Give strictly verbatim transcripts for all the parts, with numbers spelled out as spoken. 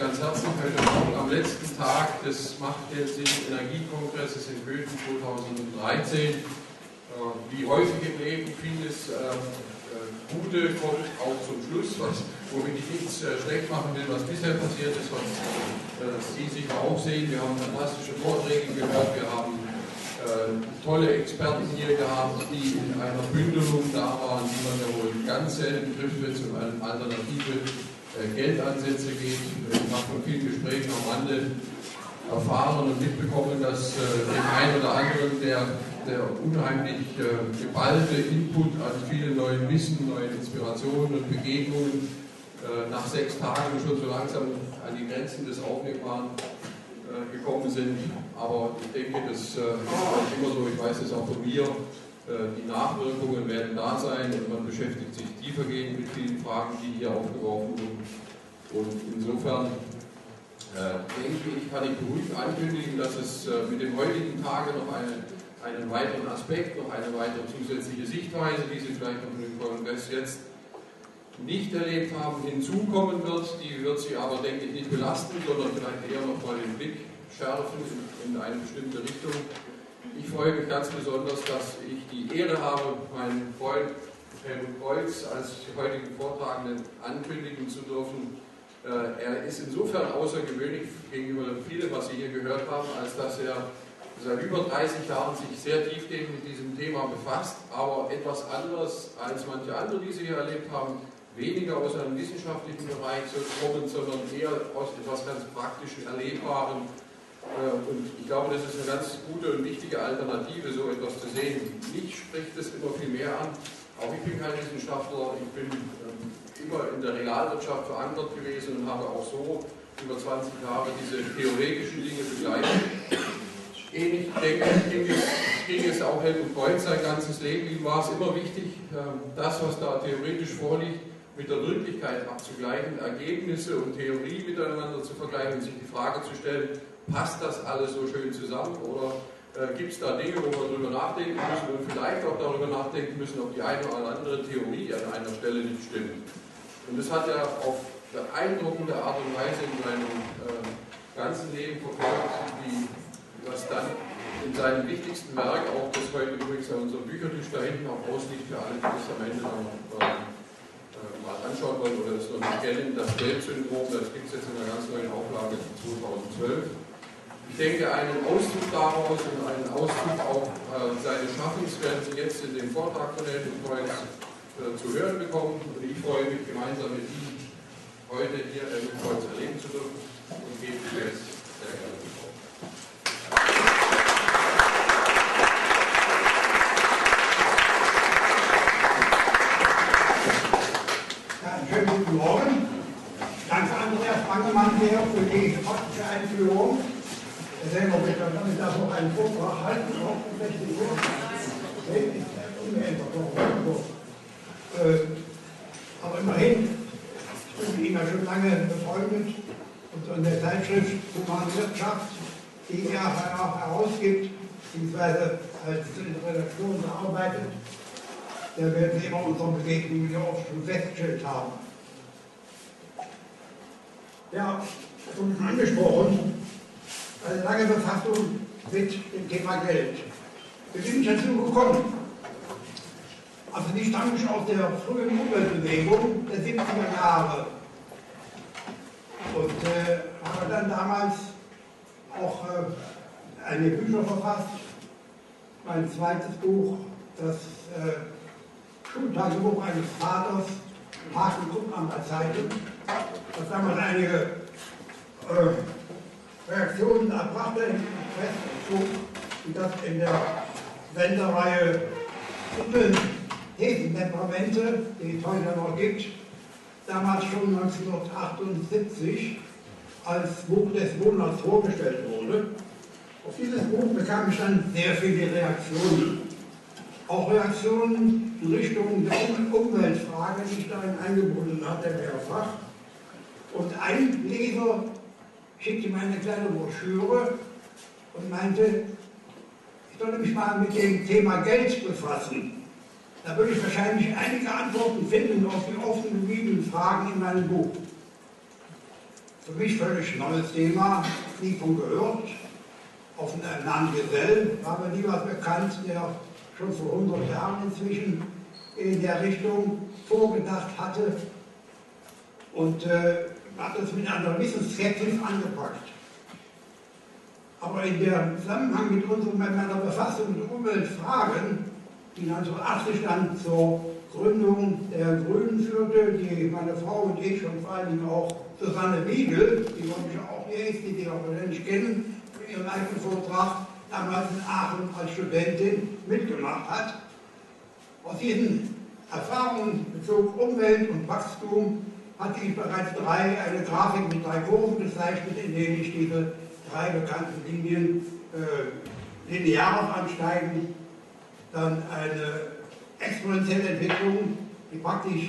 ganz herzlich heute Morgen am letzten Tag des Machtgeld-Sinn-Energiekongresses in Köthen zweitausenddreizehn. Wie häufig im Leben vieles äh, Gute kommt auch zum Schluss, was, womit ich nichts äh, schlecht machen will, was bisher passiert ist, was äh, Sie sicher auch sehen. Wir haben fantastische Vorträge gehört, wir haben äh, tolle Experten hier gehabt, die in einer Bündelung da waren, die man ja wohl ganz selten trifft, wenn es um eine alternative äh, Geldansätze geht. Ich habe von vielen Gesprächen am Rande erfahren und mitbekommen, dass äh, dem einen oder anderen der der unheimlich äh, geballte Input an vielen neuen Wissen, neuen Inspirationen und Begegnungen äh, nach sechs Tagen schon so langsam an die Grenzen des Aufnehmbaren äh, gekommen sind. Aber ich denke, das äh, ist auch immer so, ich weiß es auch von mir, äh, die Nachwirkungen werden da sein und man beschäftigt sich tiefergehend mit vielen Fragen, die hier aufgeworfen wurden. Und insofern äh, denke ich, kann ich beruhigt ankündigen, dass es äh, mit dem heutigen Tage noch eine einen weiteren Aspekt, noch eine weitere zusätzliche Sichtweise, die Sie vielleicht noch in dem Kongress jetzt nicht erlebt haben, hinzukommen wird. Die wird Sie aber, denke ich, nicht belasten, sondern vielleicht eher noch mal den Blick schärfen in, in eine bestimmte Richtung. Ich freue mich ganz besonders, dass ich die Ehre habe, meinen Freund Helmut Kreuz als heutigen Vortragenden ankündigen zu dürfen. Er ist insofern außergewöhnlich gegenüber vielem, was Sie hier gehört haben, als dass er seit über dreißig Jahren sich sehr tiefgehend mit diesem Thema befasst, aber etwas anderes als manche andere, die Sie hier erlebt haben, weniger aus einem wissenschaftlichen Bereich kommen, sondern eher aus etwas ganz praktischen, Erlebbaren. Und ich glaube, das ist eine ganz gute und wichtige Alternative, so etwas zu sehen. Mich spricht das immer viel mehr an. Auch ich bin kein Wissenschaftler, ich bin immer in der Realwirtschaft verankert gewesen und habe auch so über zwanzig Jahre diese theoretischen Dinge begleitet. Ähnlich, denke ich, ging es, ging es auch Helmut Kreuz sein ganzes Leben. Ihm war es immer wichtig, das, was da theoretisch vorliegt, mit der Wirklichkeit abzugleichen, Ergebnisse und Theorie miteinander zu vergleichen und sich die Frage zu stellen, passt das alles so schön zusammen oder äh, gibt es da Dinge, wo wir darüber nachdenken müssen und vielleicht auch darüber nachdenken müssen, ob die eine oder andere Theorie an einer Stelle nicht stimmt. Und das hat er auf beeindruckende Art und Weise in seinem äh, ganzen Leben verfolgt, wie was dann in seinem wichtigsten Werk, auch das heute übrigens an unserem Büchertisch da hinten auch ausliegt, für alle, die das am Ende noch äh, mal anschauen wollen oder das noch nicht kennen, das Geld-Syndrom, das gibt es jetzt in einer ganz neuen Auflage zweitausendzwölf. Ich denke, einen Auszug daraus und einen Auszug auch äh, seines Schaffens werden Sie jetzt in dem Vortrag von Helmut Kreuz äh, zu hören bekommen. Und ich freue mich, gemeinsam mit Ihnen heute hier Helmut Kreuz erleben zu dürfen und gebe jetzt sehr gerne die Frau. Schönen guten Morgen. Danke Andreas Bangemann sehr für die praktische Einführung. Selber wird dann da noch einen Vortrag halten, auch um sechzehn Uhr. Aber immerhin, ich bin Ihnen ja schon lange befreundet und in der Zeitschrift Humane Wirtschaft, die er auch herausgibt, beziehungsweise als Redaktion bearbeitet, da werden Sie immer unsere Begegnungen ja auch schon festgestellt haben. Ja, schon angesprochen, eine lange Befassung mit dem Thema Geld. Wir sind nicht dazu gekommen. Also die stammen schon aus der frühen Umweltbewegung der siebziger Jahre. Und äh, habe dann damals auch äh, einige Bücher verfasst. Mein zweites Buch, das äh, Schultagebuch eines Vaters, Haken Kuppamt als Zeitung, das damals einige äh, Reaktionen erbrachte im Pressezug und das in der Sendereihe Hesentemperamente, die es heute noch gibt, damals schon neunzehnhundertachtundsiebzig als Buch des Monats vorgestellt wurde. Auf dieses Buch bekam ich dann sehr viele Reaktionen. Auch Reaktionen in Richtung der Umweltfrage, die ich darin eingebunden hatte, mehrfach. Und ein Leser schickte mir eine kleine Broschüre und meinte, ich sollte mich mal mit dem Thema Geld befassen. Da würde ich wahrscheinlich einige Antworten finden auf die offen gebliebenen Fragen in meinem Buch. für mich völlig neues Thema, nie von gehört. Auf einen Namen Gesell war mir nie was bekannt, der schon vor hundert Jahren inzwischen in der Richtung vorgedacht hatte und äh, hat das mit einer gewissen Skepsis angepackt. Aber in dem Zusammenhang mit unserer meiner Befassung mit Umweltfragen, die neunzehnhundertachtzig dann zur Gründung der Grünen führte, die meine Frau und ich und vor allen Dingen auch Susanne Wiegel, die wollte ich auch die erste, die auch wahrscheinlich kennen, für ihren eigenen Vortrag damals in Aachen als Studentin mitgemacht hat. Aus diesen Erfahrungen bezogen Umwelt und Wachstum hatte ich bereits drei, eine Grafik mit drei Kurven gezeichnet, in denen ich diese drei bekannten Linien äh, linear ansteigen, dann eine exponentielle Entwicklung, die praktisch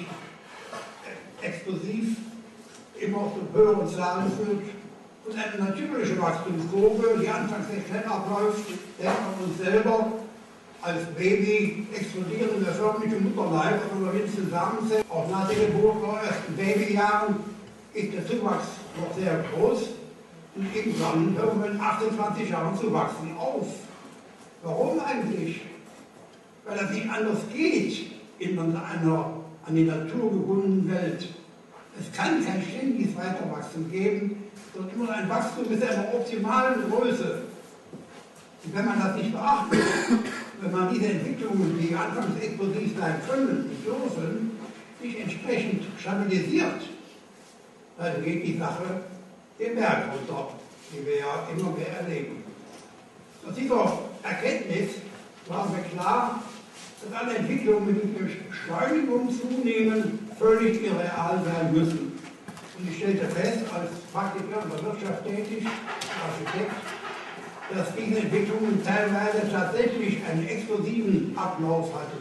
explosiv immer auf den höheren Zahlen führt, und eine natürliche Wachstumskurve, die anfangs sehr schnell abläuft, denkt an uns selber als Baby explodieren wir förmlich im Mutterleib, aber wir sind zusammensetzen. Auch nach der Geburt, noch ersten Babyjahren, ist der Zuwachs noch sehr groß. Und irgendwann hören wir in achtundzwanzig Jahren zu wachsen auf. Warum eigentlich? Weil das nicht anders geht in einer an die Natur gebundenen Welt. Es kann kein ständiges Weiterwachstum geben, sondern immer ein Wachstum bis zu einer optimalen Größe. Und wenn man das nicht beachtet, wenn man diese Entwicklungen, die anfangs explosiv sein können und dürfen, nicht entsprechend stabilisiert, dann geht die Sache den Berg runter, die wir ja immer mehr erleben. Aus dieser Erkenntnis war mir klar, dass alle Entwicklungen mit Beschleunigung zunehmen, völlig irreal sein müssen. Und ich stellte fest, als Praktiker in der Wirtschaft tätig, Architekt, dass diese Entwicklungen teilweise tatsächlich einen explosiven Ablauf hatten.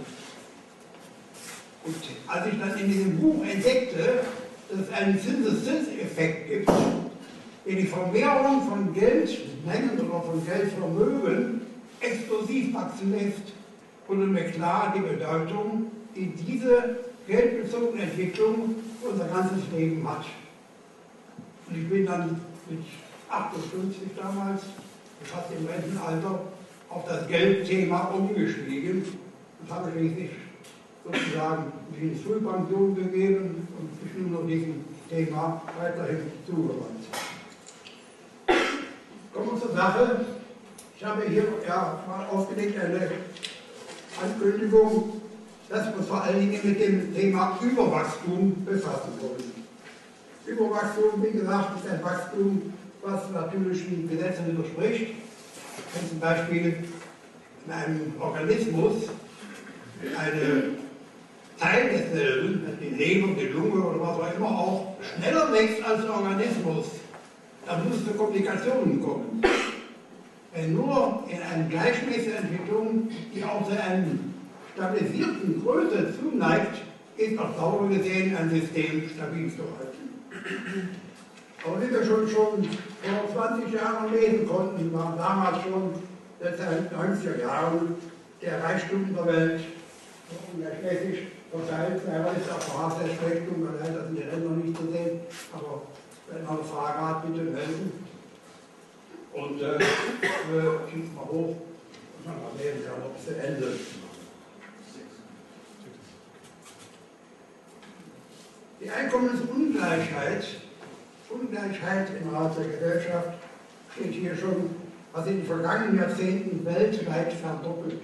Und als ich dann in diesem Buch entdeckte, dass es einen Zinseszinseffekt gibt, der die Vermehrung von Geldmengen oder von Geldvermögen explosiv wachsen lässt, wurde mir klar die Bedeutung, die diese geldbezogene Entwicklung für unser ganzes Leben hat. Und ich bin dann mit achtundfünfzig damals, fast im Rentenalter, auf das Geldthema umgestiegen und habe schließlich sozusagen mich in Frühpension gegeben und mich nun noch diesem Thema weiterhin zugewandt. Kommen wir zur Sache. Ich habe hier ja, mal aufgelegt eine Ankündigung, dass wir uns vor allen Dingen mit dem Thema Überwachstum befassen wollen. Überwachstum, wie gesagt, ist ein Wachstum, was natürlichen Gesetzen widerspricht. Wenn zum Beispiel in einem Organismus ein Teil desselben, die Leber, die Lunge oder was auch immer, auch schneller wächst als der Organismus, dann muss es zu Komplikationen kommen. Wenn nur in einer gleichmäßigen Entwicklung, die auch zu einer stabilisierten Größe zuneigt, ist auf Dauer gesehen ein System stabil zu halten. Aber wie wir schon, schon vor zwanzig Jahren lesen konnten, war damals schon seit den neunziger Jahren der Reichtum der Welt ungleichmäßig verteilt. Leider ist auch Verhaltensspektrum, weil leider sind die Ränder nicht zu sehen, aber wenn man eine Frage hat, bitte melden. Und äh, äh, schießt mal hoch, muss man mal sehen, ja, noch bis zu Ende. Die Einkommensungleichheit, Ungleichheit innerhalb der Gesellschaft steht hier schon, was in den vergangenen Jahrzehnten weltweit verdoppelt.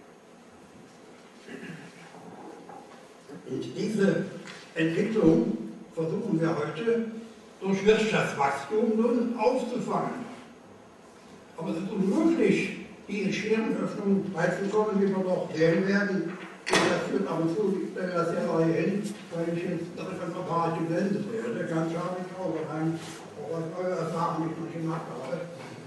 Und diese Entwicklung versuchen wir heute durch Wirtschaftswachstum nun aufzufangen. Aber es ist unmöglich, die in Scherenöffnung beizukommen, wie wir noch sehen werden. Und das führt ab und zu, ich stelle das ja mal hin, weil ich jetzt direkt ein paar geblendet werde. Ganz schade, ich auch rein, auch was eure Erfahrung nicht noch gemacht habe.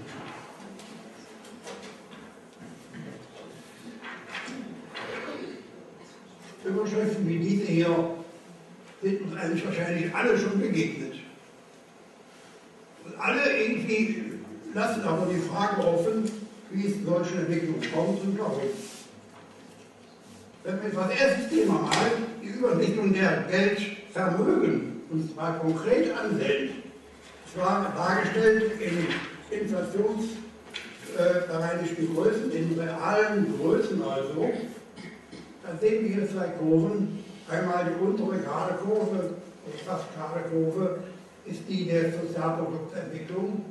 Überschriften wie diese hier sind uns eigentlich wahrscheinlich alle schon begegnet. Und alle irgendwie lassen aber die Frage offen, wie es zu solchen Entwicklungen kommt und warum. Wenn wir jetzt das erste Thema mal, die Übersichtung der Geldvermögen, uns mal konkret ansehen, zwar dargestellt in inflationsbereinigten Größen, in realen Größen also. Da sehen wir hier zwei Kurven. Einmal die untere gerade Kurve, die fast gerade Kurve, ist die der Sozialproduktentwicklung.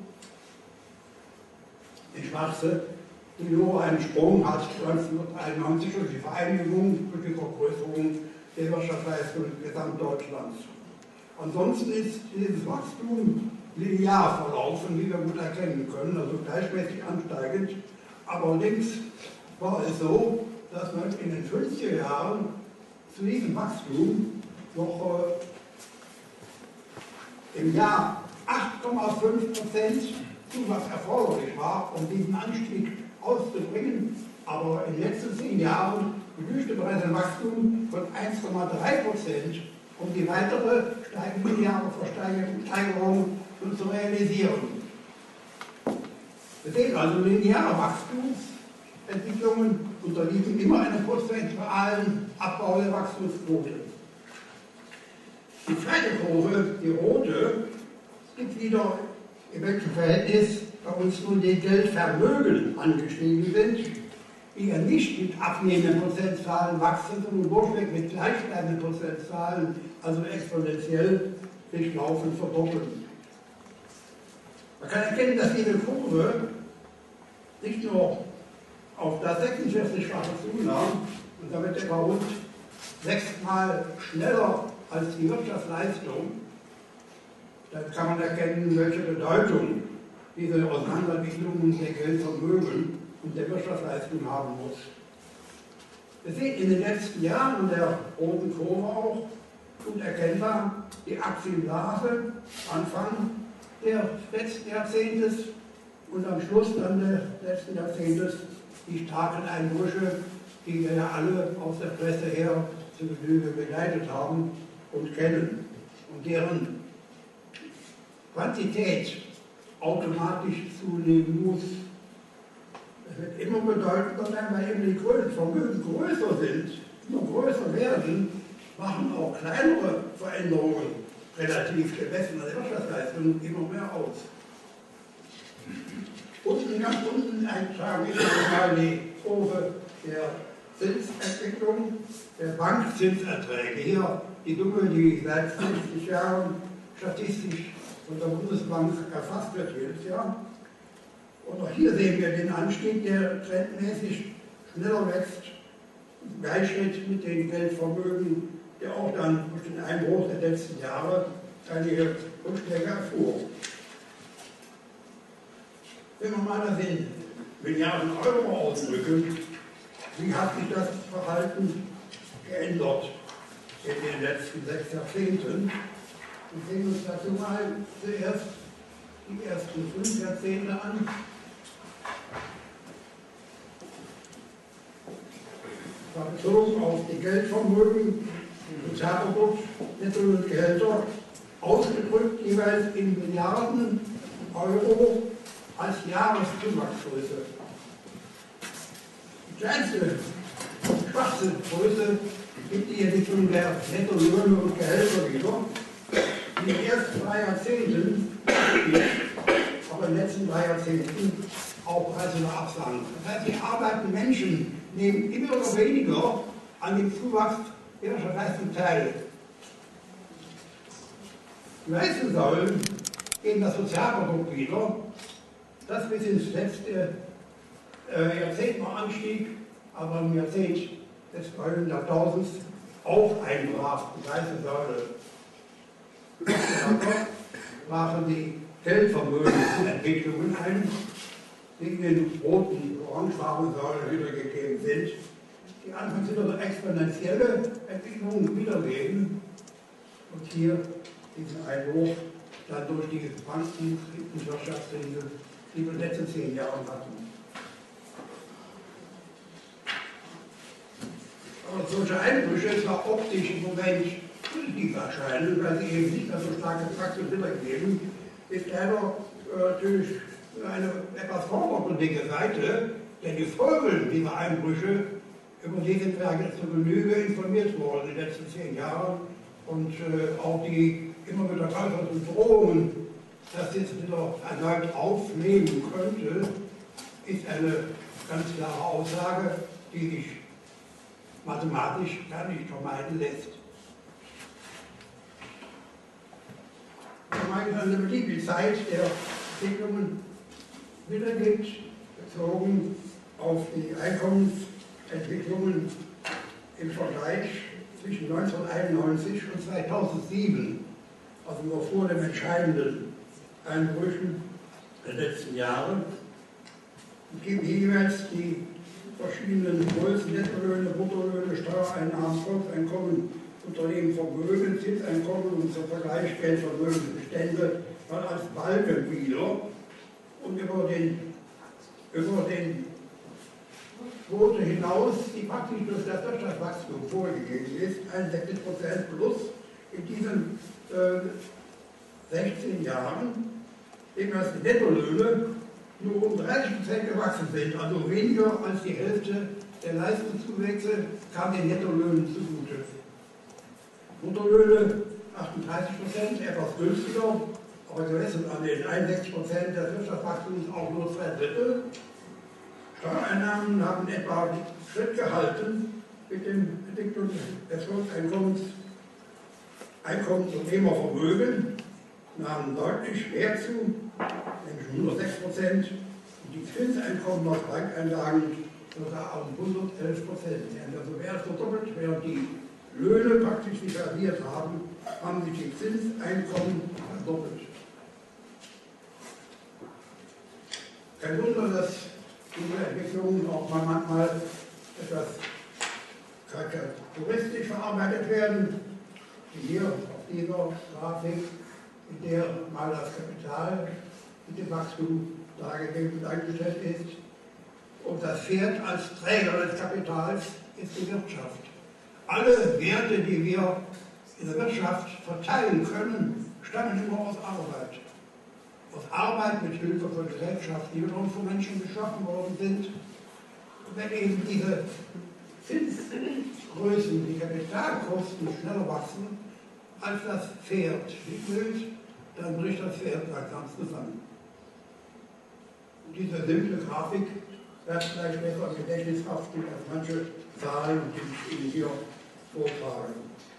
Die schwarze, die nur einen Sprung hat neunzehnhunderteinundneunzig durch die Vereinigung, durch die Vergrößerung der Wirtschaftsleistung Gesamtdeutschlands. Ansonsten ist dieses Wachstum linear verlaufen, wie wir gut erkennen können, also gleichmäßig ansteigend. Aber links war es so, dass man in den fünfziger Jahren zu diesem Wachstum noch äh, im Jahr acht Komma fünf Prozent Zuwachs erforderlich war, um diesen Anstieg auszubringen. Aber in den letzten zehn Jahren genügte bereits ein Wachstum von eins Komma drei Prozent, um die weitere steigende lineare Versteigerung zu realisieren. Wir sehen also lineare Wachstumsentwicklungen unterliegen immer einem prozentualen Abbau der Wachstumsquote. Die zweite Kurve, die rote, gibt wieder, in welchem Verhältnis bei uns nun die Geldvermögen angestiegen sind, die ja nicht mit abnehmenden Prozentzahlen wachsen, sondern durchweg mit gleichbleibenden Prozentzahlen, also exponentiell sich laufend verdoppeln. Man kann erkennen, dass diese Kurve nicht nur auf das sechsundvierzig-fache zunahm und damit etwa rund sechsmal schneller als die Wirtschaftsleistung, dann kann man erkennen, welche Bedeutung diese Auseinanderentwicklungen der Geldvermögen und der Wirtschaftsleistung haben muss. Wir sehen in den letzten Jahren in der roten Kurve auch gut erkennbar die Aktienblase Anfang des letzten Jahrzehntes und am Schluss dann des letzten Jahrzehntes die starken Einbrüche, die wir ja alle aus der Presse her zu Genüge begleitet haben und kennen und deren Quantität automatisch zunehmen muss. Das wird immer bedeutender sein, weil eben die Vermögen größer sind, immer größer werden, machen auch kleinere Veränderungen relativ gemessen an der Wirtschaftsleistung immer mehr aus. Unten, ganz unten eintragen wir mal die Kurve der Zinsentwicklung, der Bankzinserträge. Hier die Summe, die seit fünfzig Jahren statistisch von der Bundesbank erfasst wird jedes Jahr. Und auch hier sehen wir den Anstieg, der trendmäßig schneller wächst, im Gleichschritt mit den Geldvermögen, der auch dann durch den Einbruch der letzten Jahre einige Rückschläge erfuhr. Wenn wir mal das in Milliarden Euro ausdrücken, wie hat sich das Verhalten geändert in den letzten sechs Jahrzehnten? Wir sehen uns dazu mal zuerst die ersten fünf Jahrzehnte an. Bezogen auf die Geldvermögen, Sozialprodukt, Netto und Gehälter, ausgedrückt jeweils in Milliarden Euro als Jahreszuwachsgröße. Die kleinste, schwachste Größe gibt die Entwicklung der Nettolöhne und Gehälter wieder, die in den ersten drei Jahrzehnten, aber in den letzten drei Jahrzehnten auch bereits eine Absagen. Das heißt, die arbeitenden Menschen nehmen immer noch weniger an dem Zuwachs ihrer Leistung teil. Die leisten sollen eben das Sozialprodukt wieder, das bis ins letzte äh, Jahrzehnt noch anstieg, aber im Jahrzehnt des Jahrtausends auch einbrach, die weiße Säule. Brachen die Geldvermögensentwicklungen ein, die in den roten, orangefarbenen Säulen wiedergegeben sind, die anfangs wieder so exponentielle Entwicklungen wiedergeben und hier diesen Einbruch dann durch die Banken- und Wirtschaftskrise, die wir in den letzten zehn Jahren hatten. Aber solche Einbrüche zwar optisch im Moment positiv erscheinen, weil sie eben nicht mehr so starke Praxis wiedergeben, ist leider äh, natürlich eine etwas vordergründige Seite, denn die Folgen dieser Einbrüche, über die sind wir jetzt zur Genüge informiert worden in den letzten zehn Jahren und äh, auch die immer wieder größeren Drohungen das jetzt wieder erneut aufnehmen könnte, ist eine ganz klare Aussage, die sich mathematisch gar nicht vermeiden lässt. Wenn man eine beliebige Zeit der Entwicklungen wiedergibt, bezogen auf die Einkommensentwicklungen im Vergleich zwischen neunzehnhunderteinundneunzig und zweitausendsieben, also nur vor den entscheidenden Einbrüchen der letzten Jahre, geben jeweils die verschiedenen Größen, Nettolöhne, Bruttolöhne, Steuereinnahmen, Volkseinkommen, Unternehmen, Vermögen, Zinseinkommen und zum Vergleich Geldvermögensbestände mal als Balken wieder und über den, über den Quote hinaus, die praktisch durch das Wirtschaftswachstum vorgegeben ist, einundsechzig Prozent plus in diesen äh, sechzehn Jahren, eben als die Nettolöhne nur um dreißig Prozent gewachsen sind, also weniger als die Hälfte der Leistungszuwächse kam den Nettolöhnen zugute. Bruttolöhne achtunddreißig Prozent, etwas günstiger, aber gemessen an den einundsechzig Prozent des Wirtschaftswachstums auch nur zwei Drittel. Steuereinnahmen haben etwa Schritt gehalten mit den Entwicklungen des Volkseinkommens. Einkommensunternehmervermögen nahmen deutlich mehr zu, nämlich nur sechs Prozent. Und die Zinseinkommen aus Bankeinlagen sogar um hundertelf Prozent. Also mehr als verdoppelt, während die Löhne praktisch nicht verliert haben, haben sich die Zinseinkommen verdoppelt. Kein Wunder, dass diese Entwicklungen auch mal manchmal etwas karikaturistisch verarbeitet werden, wie hier auf dieser Grafik, in der mal das Kapital mit dem Wachstum dargegeben und eingestellt ist. Und das Pferd als Träger des Kapitals ist die Wirtschaft. Alle Werte, die wir in der Wirtschaft verteilen können, stammen immer aus Arbeit. Aus Arbeit mit Hilfe von Gesellschaften, die wiederum von Menschen geschaffen worden sind. Und wenn eben diese Zinsgrößen, die Kapitalkosten schneller wachsen, als das Pferd wickelt, dann bricht das Pferd langsam zusammen. Und diese simple Grafik wird vielleicht besser im Gedächtnis haften als manche Zahlen, die ich Ihnen hier vortrage.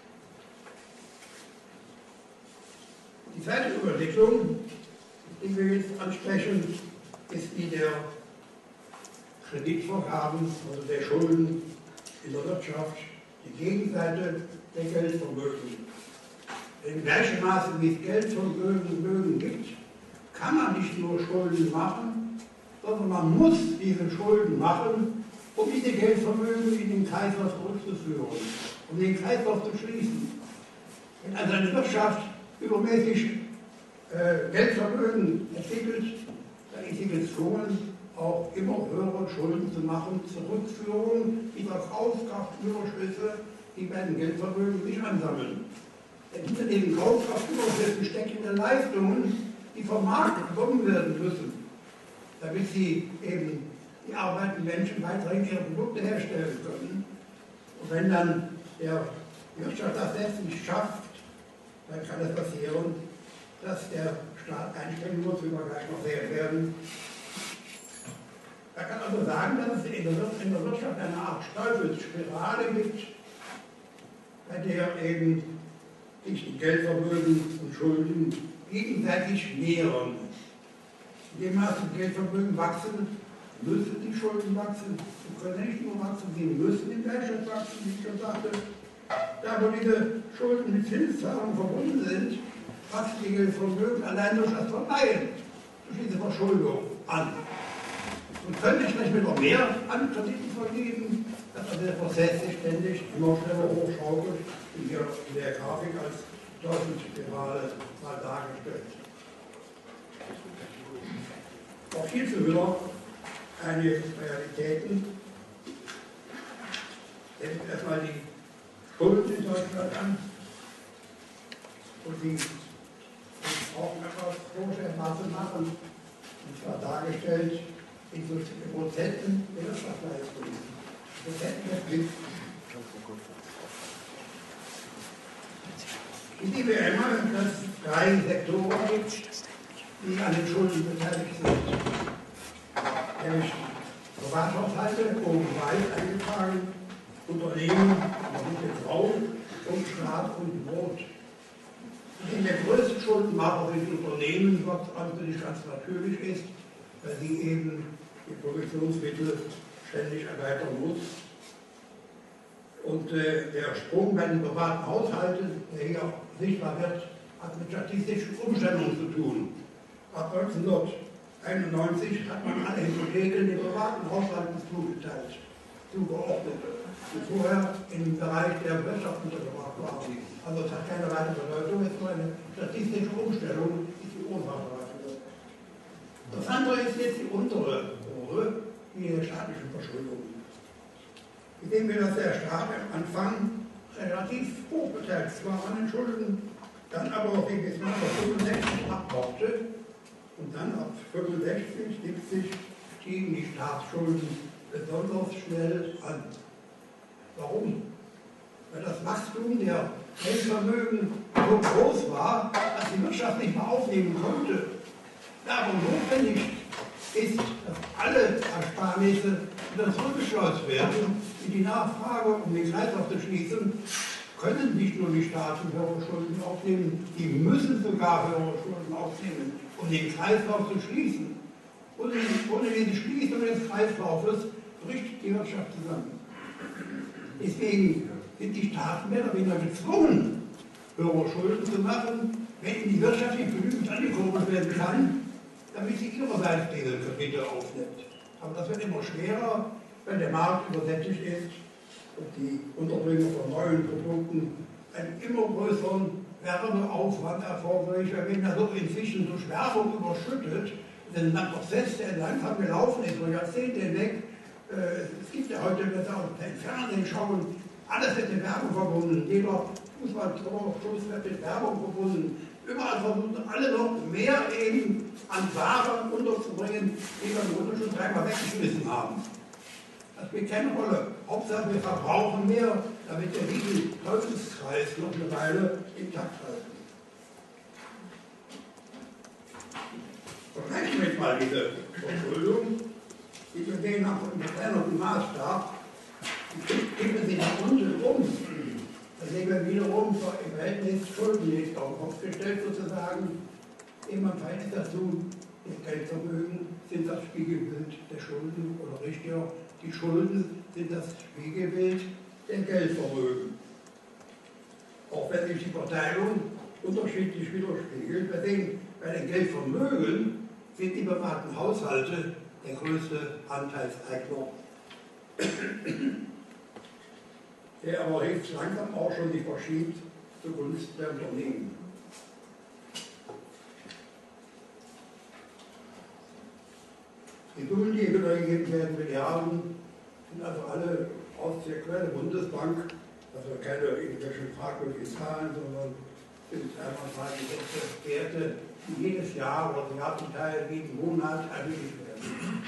Die zweite Überentwicklung, die wir jetzt ansprechen, ist die der Kreditvorgaben, also der Schulden in der Wirtschaft, die Gegenseite der Geldvermögen. In gleichem Maße, wie es Geldvermögen gibt, kann man nicht nur Schulden machen, sondern man muss diese Schulden machen, um diese Geldvermögen in den Kreislauf zurückzuführen, um den Kreislauf zu schließen. Wenn also eine Wirtschaft übermäßig äh, Geldvermögen entwickelt, dann ist sie gezwungen, auch immer höhere Schulden zu machen, Zurückführung, die Verkaufskraftüberschüsse, die bei den Geldvermögen sich ansammeln. Denn hinter den Kaufkraftüberschüssen stecken Leistungen, die vom Markt bekommen werden müssen, damit sie eben die arbeitenden Menschen weiterhin ihre Produkte herstellen können. Und wenn dann der Wirtschaft das selbst nicht schafft, dann kann es passieren, dass der Staat einspringen muss, wie wir gleich noch sehen werden. Man kann also sagen, dass es in der Wirtschaft eine Art Teufelsspirale gibt, bei der eben sich die Geldvermögen und Schulden gegenseitig mehren. In dem Maße die Geldvermögen wachsen, müssen die Schulden wachsen. Sie können nicht nur wachsen, sie müssen in Gleichheit wachsen, wie ich schon sagte. Da, wo diese Schulden mit Zinszahlungen verbunden sind, wachsen die Geldvermögen allein durch das Verleihen, durch diese Verschuldung an. Und können entsprechend noch mehr an Krediten vergeben, dass also der Prozess sich ständig immer schneller hochschaukelt, wie hier in der Grafik als Teufelsspirale mal dargestellt. Auch hierzu wieder einige Realitäten. Nehmen wir erstmal die Schulden in Deutschland an und die auch etwas große machen, und zwar dargestellt in so Prozenten der Wirtschaftsleistung. Prozenten des Glücks. Ich liebe immer, dass es drei Sektoren gibt, die an den Schulden beteiligt sind. Nämlich Privathaushalte, oben weit eingetragen, Unternehmen, mit Frau und Staat und Brot. In der größten Schuldenmacher sind Unternehmen, was natürlich ganz natürlich ist, weil sie eben die Produktionsmittel ständig erweitern muss. Und äh, der Sprung bei den privaten Haushalten, der hier sichtbar wird, hat mit statistischen Umstellungen zu tun. Ab neunzehnhunderteinundneunzig hat man alle Hypotheken den privaten Haushalten zugeteilt, zugeordnet, die vorher im Bereich der Wirtschaft untergebracht waren. Also es hat keine weitere Bedeutung, es ist nur eine statistische Umstellung, die die Ursache dafür. Das andere ist jetzt die untere Kurve, die der staatlichen Verschuldung. Hier sehen wir, dass der Staat am Anfang relativ hoch beteiligt war an den Schulden, dann aber bis neunzehnhundertfünfundsechzig abbaute und dann ab fünfundsechzig, siebzig stiegen die Staatsschulden besonders schnell an. Warum? Weil das Wachstum der Geldvermögen so groß war, dass die Wirtschaft nicht mehr aufnehmen konnte. Darum notwendig ist, dass alle Ersparnisse wieder zurückgeschleust werden in die Nachfrage, um den Kreislauf zu schließen. Können nicht nur die Staaten höhere Schulden aufnehmen, die müssen sogar höhere Schulden aufnehmen, um den Kreislauf zu schließen. Ohne, ohne diese Schließung des Kreislaufes bricht die Wirtschaft zusammen. Deswegen sind die Staaten mehr oder weniger gezwungen, höhere Schulden zu machen, wenn die Wirtschaft nicht genügend angekurbelt werden kann, damit sie ihrerseits diese Kredite aufnimmt. Aber das wird immer schwerer, wenn der Markt übersättigt ist und die Unterbringung von neuen Produkten einen immer größeren Werbeaufwand erforderlich, weil wenn er so inzwischen durch Werbung überschüttet, denn ein Prozess, der langsam gelaufen ist, über Jahrzehnte hinweg, äh, es gibt ja heute, wenn Sie auf den Fernsehen schauen, alles wird mit Werbung verbunden, jeder Fußballtor-Schuss wird mit Werbung verbunden. Überall versuchen alle noch mehr eben an Waren unterzubringen, die wir im Grunde schon dreimal weggeschmissen haben. Das spielt keine Rolle. Hauptsache wir verbrauchen mehr, damit wir diesen Teufelskreis noch eine Weile intakt halten. Vergleichen wir jetzt mal diese Verschuldung, die wir sehen haben im veränderten Maßstab. Gehen wir sie nach unten um. Da sehen wir wiederum im Verhältnis Schulden nicht auf den Kopf gestellt sozusagen. Immer im Verhältnis dazu, das Geldvermögen sind das Spiegelbild der Schulden oder richtiger, die Schulden sind das Spiegelbild der Geldvermögen. Auch wenn sich die Verteilung unterschiedlich widerspiegelt. Wir sehen, bei den Geldvermögen sind die privaten Haushalte der größte Anteilseigner. Der aber jetzt langsam auch schon sich verschiebt zugunsten der Unternehmen. Die Summen, die wiedergegeben werden, Milliarden, sind also alle aus der Quelle Bundesbank, also keine irgendwelchen fragwürdigen Zahlen, sondern sind einmal die Werte, die jedes Jahr oder sogar zum Teil jeden Monat erledigt werden.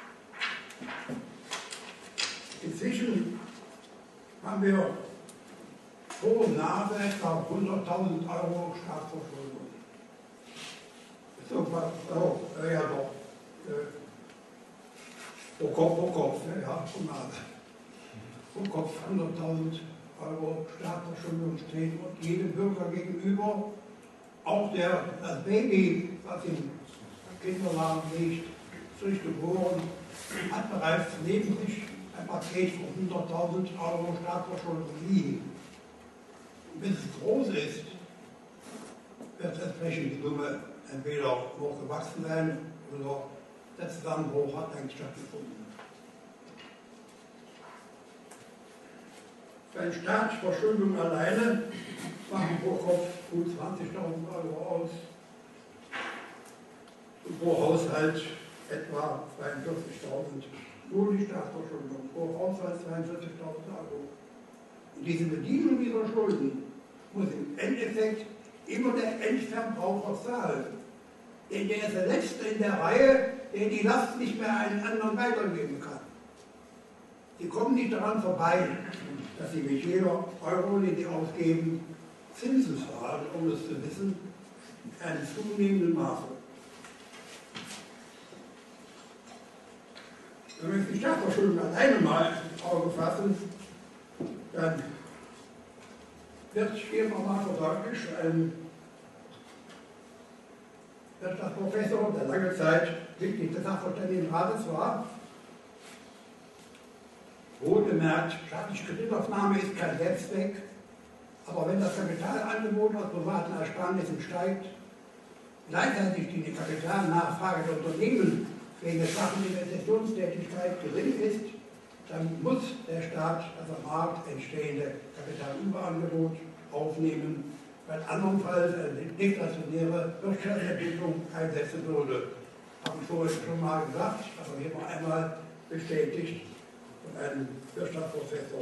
Inzwischen haben wir pro Nase etwa hunderttausend Euro Staatsverschuldung. So, oh, äh, ja doch. Äh, pro Kopf, pro Kopf, ja, pro Nase. Pro Kopf hunderttausend Euro Staatsverschuldung steht und jedem Bürger gegenüber, auch der das Baby, was im Kinderwagen liegt, frisch geboren, hat bereits neben sich ein Paket von hunderttausend Euro Staatsverschuldung liegen. Und wenn es groß ist, wird entsprechend die Summe entweder noch gewachsen sein oder der Zusammenbruch hat eigentlich stattgefunden. Bei Staatsverschuldung alleine machen pro Kopf gut zwanzigtausend Euro aus und pro Haushalt etwa zweiundvierzigtausend. Nur die Staatsverschuldung, pro Haushalt zweiundvierzigtausend Euro. Und diese Bedienung dieser Schulden muss im Endeffekt immer der Endverbraucher zahlen. Denn der ist der Letzte in der Reihe, der die Last nicht mehr einen anderen weitergeben kann. Sie kommen nicht daran vorbei, dass sie mit jeder Euro, den sie ausgeben, Zinsen zahlen, um es zu wissen, in einem zunehmenden Maße. Wenn wir die Staatsverschuldung alleine mal ins Auge fassen, dann wird hier nochmal verdeutlicht, ein Wirtschaftsprofessor, der lange Zeit Mitglied des Sachverständigenrates war, wohlgemerkt, staatliche Kreditaufnahme ist kein Selbstzweck, aber wenn das Kapitalangebot aus privaten Ersparnissen steigt, gleichzeitig die Kapitalnachfrage der Unternehmen wegen der schwachen Investitionstätigkeit gering ist, dann muss der Staat das am Markt entstehende Kapitalüberangebot aufnehmen, weil andernfalls eine deflationäre Wirtschaftsentwicklung einsetzen würde. Habe ich vorhin schon mal gesagt, aber hier noch einmal bestätigt von einem Wirtschaftsprofessor.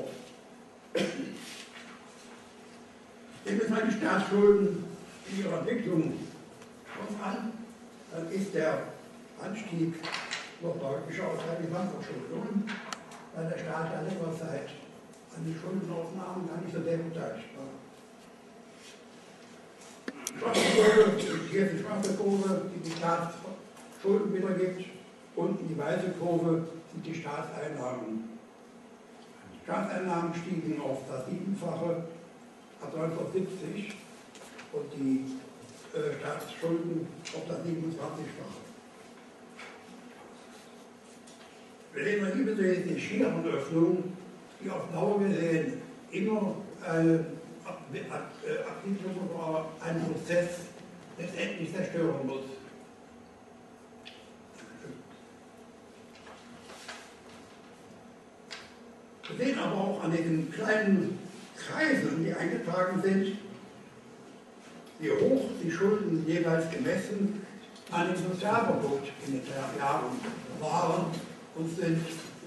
Nehmen wir mal die Staatsschulden in ihrer Entwicklung an, dann ist der Anstieg noch deutlicher als bei der Gesamtverschuldung, weil der Staat ja längere Zeit an die Schuldenaufnahmen gar nicht so sehr beteiligt war. Hier ist die schwarze Kurve, die die Staatsschulden wiedergibt, unten die weiße Kurve sind die Staatseinnahmen. Die Staatseinnahmen stiegen auf das Siebenfache ab neunzehnhundertsiebzig und die äh, Staatsschulden auf das siebenundzwanzigfache. Wir sehen mal hier die Schierenöffnung, die auf Dauer gesehen immer eine Abwicklung oder einen Prozess letztendlich zerstören muss. Wir sehen aber auch an diesen kleinen Kreisen, die eingetragen sind, wie hoch die Schulden jeweils gemessen an dem Sozialprodukt in den Jahren waren und sind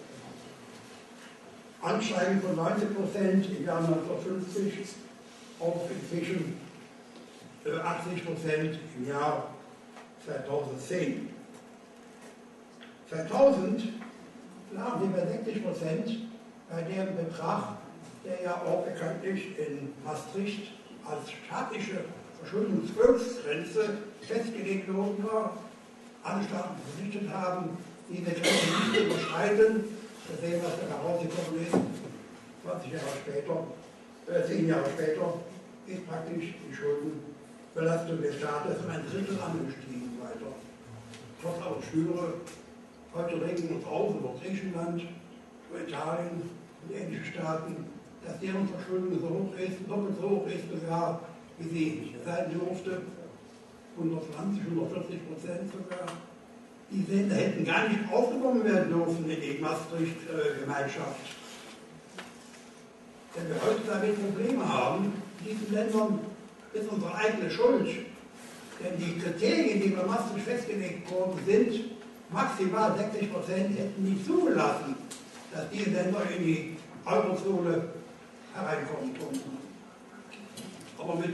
ansteigend von neunzig Prozent im Jahr neunzehnhundertfünfzig auf inzwischen achtzig Prozent im Jahr zweitausendzehn. zweitausend lagen wir bei sechzig Prozent bei dem Betrag, der ja auch bekanntlich in Maastricht als staatliche Verschuldungshöchstgrenze festgelegt worden war. Alle Staaten verpflichtet haben, diese Grenze nicht zu überschreiten. Wir sehen, was da herausgekommen ist. zwanzig Jahre später, äh, zehn Jahre später, ist praktisch die Schuldenbelastung des Staates um ein Drittel angestiegen weiter. Trotz aller Schüre, heute regen wir uns auf über Griechenland, über Italien und ähnliche Staaten, dass deren Verschuldung so hoch ist, doppelt so hoch ist sogar, wie sie sein durfte, hundertzwanzig, hundertvierzig Prozent sogar. Die Länder hätten gar nicht aufgenommen werden dürfen in die Maastricht-Gemeinschaft. Wenn wir heute damit Probleme haben, in diesen Ländern ist unsere eigene Schuld. Denn die Kriterien, die bei Maastricht festgelegt worden sind, maximal sechzig Prozent hätten nicht zugelassen, dass diese Länder in die Eurozone hereinkommen konnten. Aber mit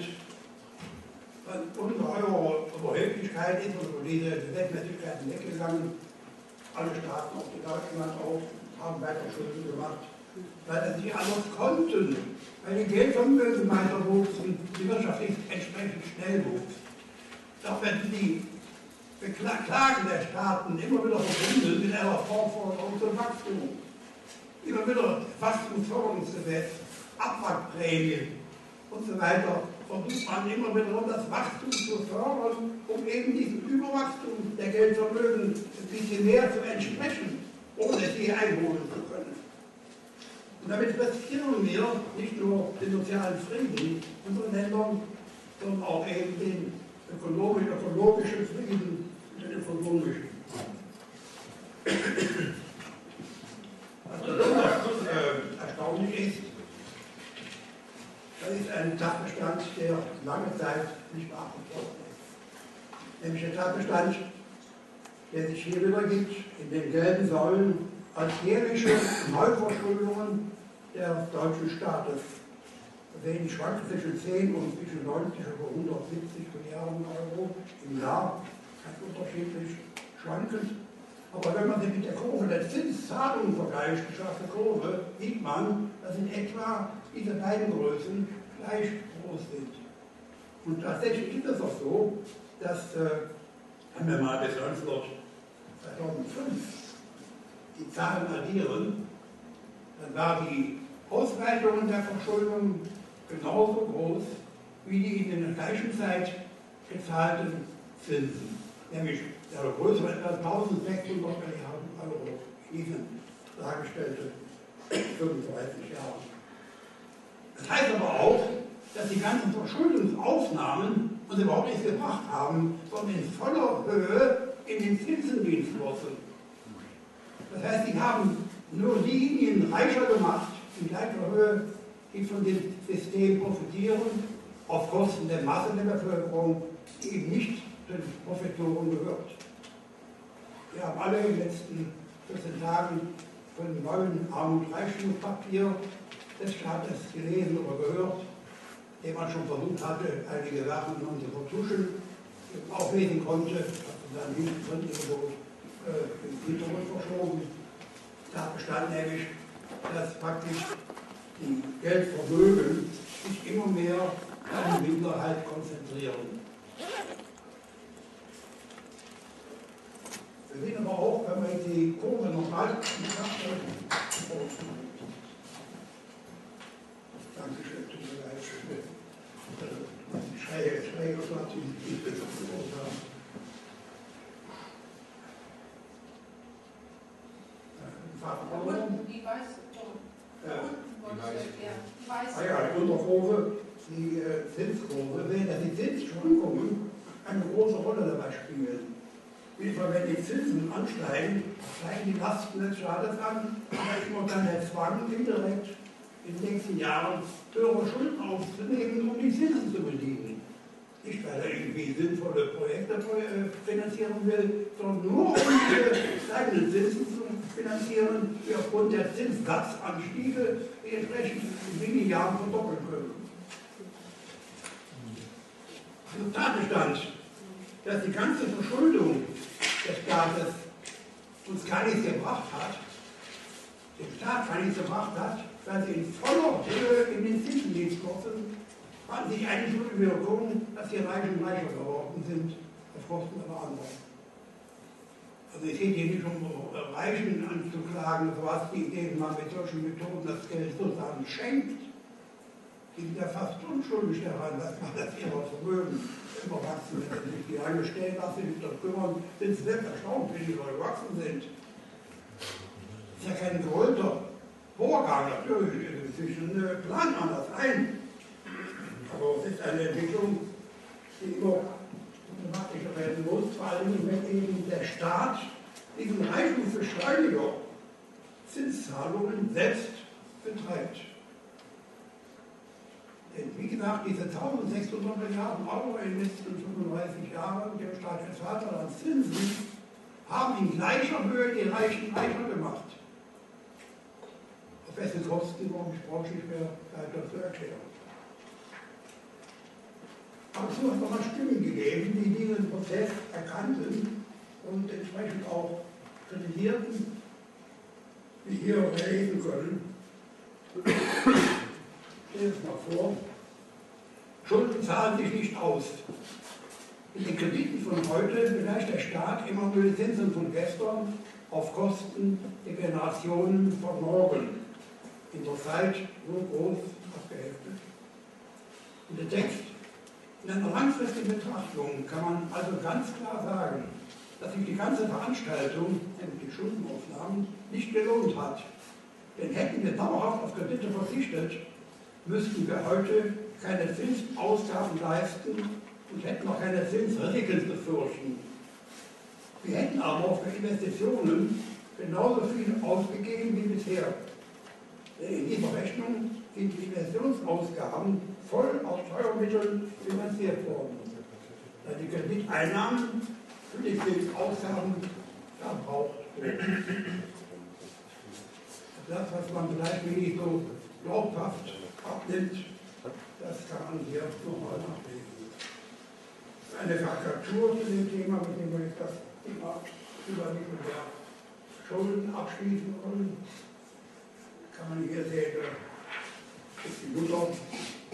unserer Überheblichkeit ist uns diese Gesetzmäßigkeiten weggegangen. Alle Staaten, auch die Deutschland auch, haben weiter Schulden gemacht, weil sie nicht anders konnten, weil die Geldvermögen weiter wuchsen, die Wirtschaft nicht entsprechend schnell wuchs. Doch wenn die Klagen der Staaten immer wieder verbunden mit einer Forderung zum Wachstum, immer wieder Wachstumsförderungsgesetz, Abwrackprämien und so weiter, versucht man immer wieder um das Wachstum zu fördern, um eben diesem Überwachstum der Geldvermögen ein bisschen mehr zu entsprechen, ohne sie einholen zu können. Und damit riskieren wir nicht nur den sozialen Frieden in unseren Ländern, sondern auch eben den ökonomischen, ökologischen Frieden und den ökonomischen. Was besonders äh, erstaunlich ist, das ist ein Tatbestand, der lange Zeit nicht beachtet worden ist. Nämlich der Tatbestand, der sich hier wiedergibt in den gelben Säulen als jährliche Neuverschuldungen des deutschen Staates. Wir sehen die Schwanke zwischen zehn und zwischen neunzig oder hundertsiebzig Milliarden Euro im Jahr, ganz unterschiedlich schwankend. Aber wenn man sie mit der Kurve der Zinszahlungen vergleicht, die schwarze Kurve, sieht man, dass in etwa diese beiden Größen gleich groß sind. Und tatsächlich ist es auch so, dass, äh, haben wir mal bis zweitausendfünf die Zahlen addieren, dann war die Ausweitung der Verschuldung genauso groß wie die in der gleichen Zeit gezahlten Zinsen, nämlich der größere etwa eintausendsechshundert Milliarden Euro in diesen dargestellten fünfunddreißig Jahren. Das heißt aber auch, dass die ganzen Verschuldungsaufnahmen uns überhaupt nichts gebracht haben, sondern in voller Höhe in den Zinsendienst flossen. Das heißt, die haben nur diejenigen reicher gemacht, in gleicher Höhe, die von dem System profitieren, auf Kosten der Masse der Bevölkerung, die eben nicht zu den Profitoren gehört. Wir haben alle in den letzten vierzehn Tagen von dem neuen Arm- und Reichtumspapier des Staates gelesen oder gehört, dem man schon versucht hatte, einige Sachen um zu vertuschen, auch lesen konnte, dass dann hinten drin irgendwo äh, im Hintergrund verschoben. Da bestand nämlich, dass praktisch die Geldvermögen sich immer mehr auf die Minderheit konzentrieren. Wir sehen aber auch, wenn wir die Kurve nochmal betrachten, oh, Dankeschön, tut mir leid, ich schreie, ich schreie, ich schreie, ich bin die weiße Ah ja, die Unterkurve, die äh, Zinskurve, sehen, dass die Zinsschwankungen eine große Rolle dabei spielen. Jedenfalls, wenn die Zinsen ansteigen, steigen die Lasten des Staates an, vielleicht immer dann der Zwang, indirekt in den nächsten Jahren höhere Schulden aufzunehmen, um die Zinsen zu bedienen. Nicht, weil er irgendwie sinnvolle Projekte finanzieren will, sondern nur um die steigenden Zinsen zu finanzieren, die aufgrund der Zinssatzanstiege die entsprechend in wenigen Jahren verdoppeln können. Also Tatbestand, dass die ganze Verschuldung des Staates uns gar nichts gebracht hat, dem Staat gar nichts gebracht hat, weil sie in voller Höhe in den Zinsendienst kosten, hatten sich eigentlich nur die Wirkung, dass die Reichen reicher geworden sind, auf Kosten aller anderen. Also es geht hier nicht um Reichen anzuklagen, so was die Ideen man mit solchen Methoden das Geld sozusagen schenkt. Die sind ja fast unschuldig daran, dass man das ihrer Vermögen überwachsen, wenn sie sich die eine stellen lassen, sich das kümmern, sind sie selbst erstaunt, wie die überwachsen sind. Das ist ja kein gewollter Vorgang, natürlich, inzwischen plant man das ein. Aber es ist eine Entwicklung, die immer problematischer werden muss, vor allem wenn eben der Staat diesen Reichtumsbeschleuniger Zinszahlungen selbst betreibt. Denn wie gesagt, diese eintausendsechshundert Milliarden Euro in den letzten fünfunddreißig Jahren dem Staat des Vaterlands Zinsen haben in gleicher Höhe die Reichen reicher gemacht. Auf wessen Kosten brauche ich nicht mehr weiter zu erklären. Aber es hat noch mal Stimmen gegeben, die diesen Prozess erkannten und entsprechend auch kritisierten, wie hier lesen können. Stell es mal vor, Schulden zahlen sich nicht aus. Mit den Krediten von heute begleicht der Staat immer nur die Zinsen von gestern auf Kosten der Generationen von morgen. In der Zeit so groß abgeheftet. Und der Text: In einer langfristigen Betrachtung kann man also ganz klar sagen, dass sich die ganze Veranstaltung, nämlich die Schuldenaufnahmen, nicht gelohnt hat. Denn hätten wir dauerhaft auf Kredite verzichtet, müssten wir heute keine Zinsausgaben leisten und hätten auch keine Zinsrisiken zu fürchten. Wir hätten aber für Investitionen genauso viel ausgegeben wie bisher. Denn in dieser Rechnung sind die Investitionsausgaben voll aus Steuermitteln finanziert worden. Da die Krediteinnahmen für die Zinsausgaben verbraucht wurden. Das, was man vielleicht nicht so glaubhaft abnimmt, das kann man hier nochmal nachlesen. Eine Karikatur zu dem Thema, mit dem wir jetzt das Thema Übermittlung der Schulden abschließen wollen, kann man hier sehen, ist die Mutter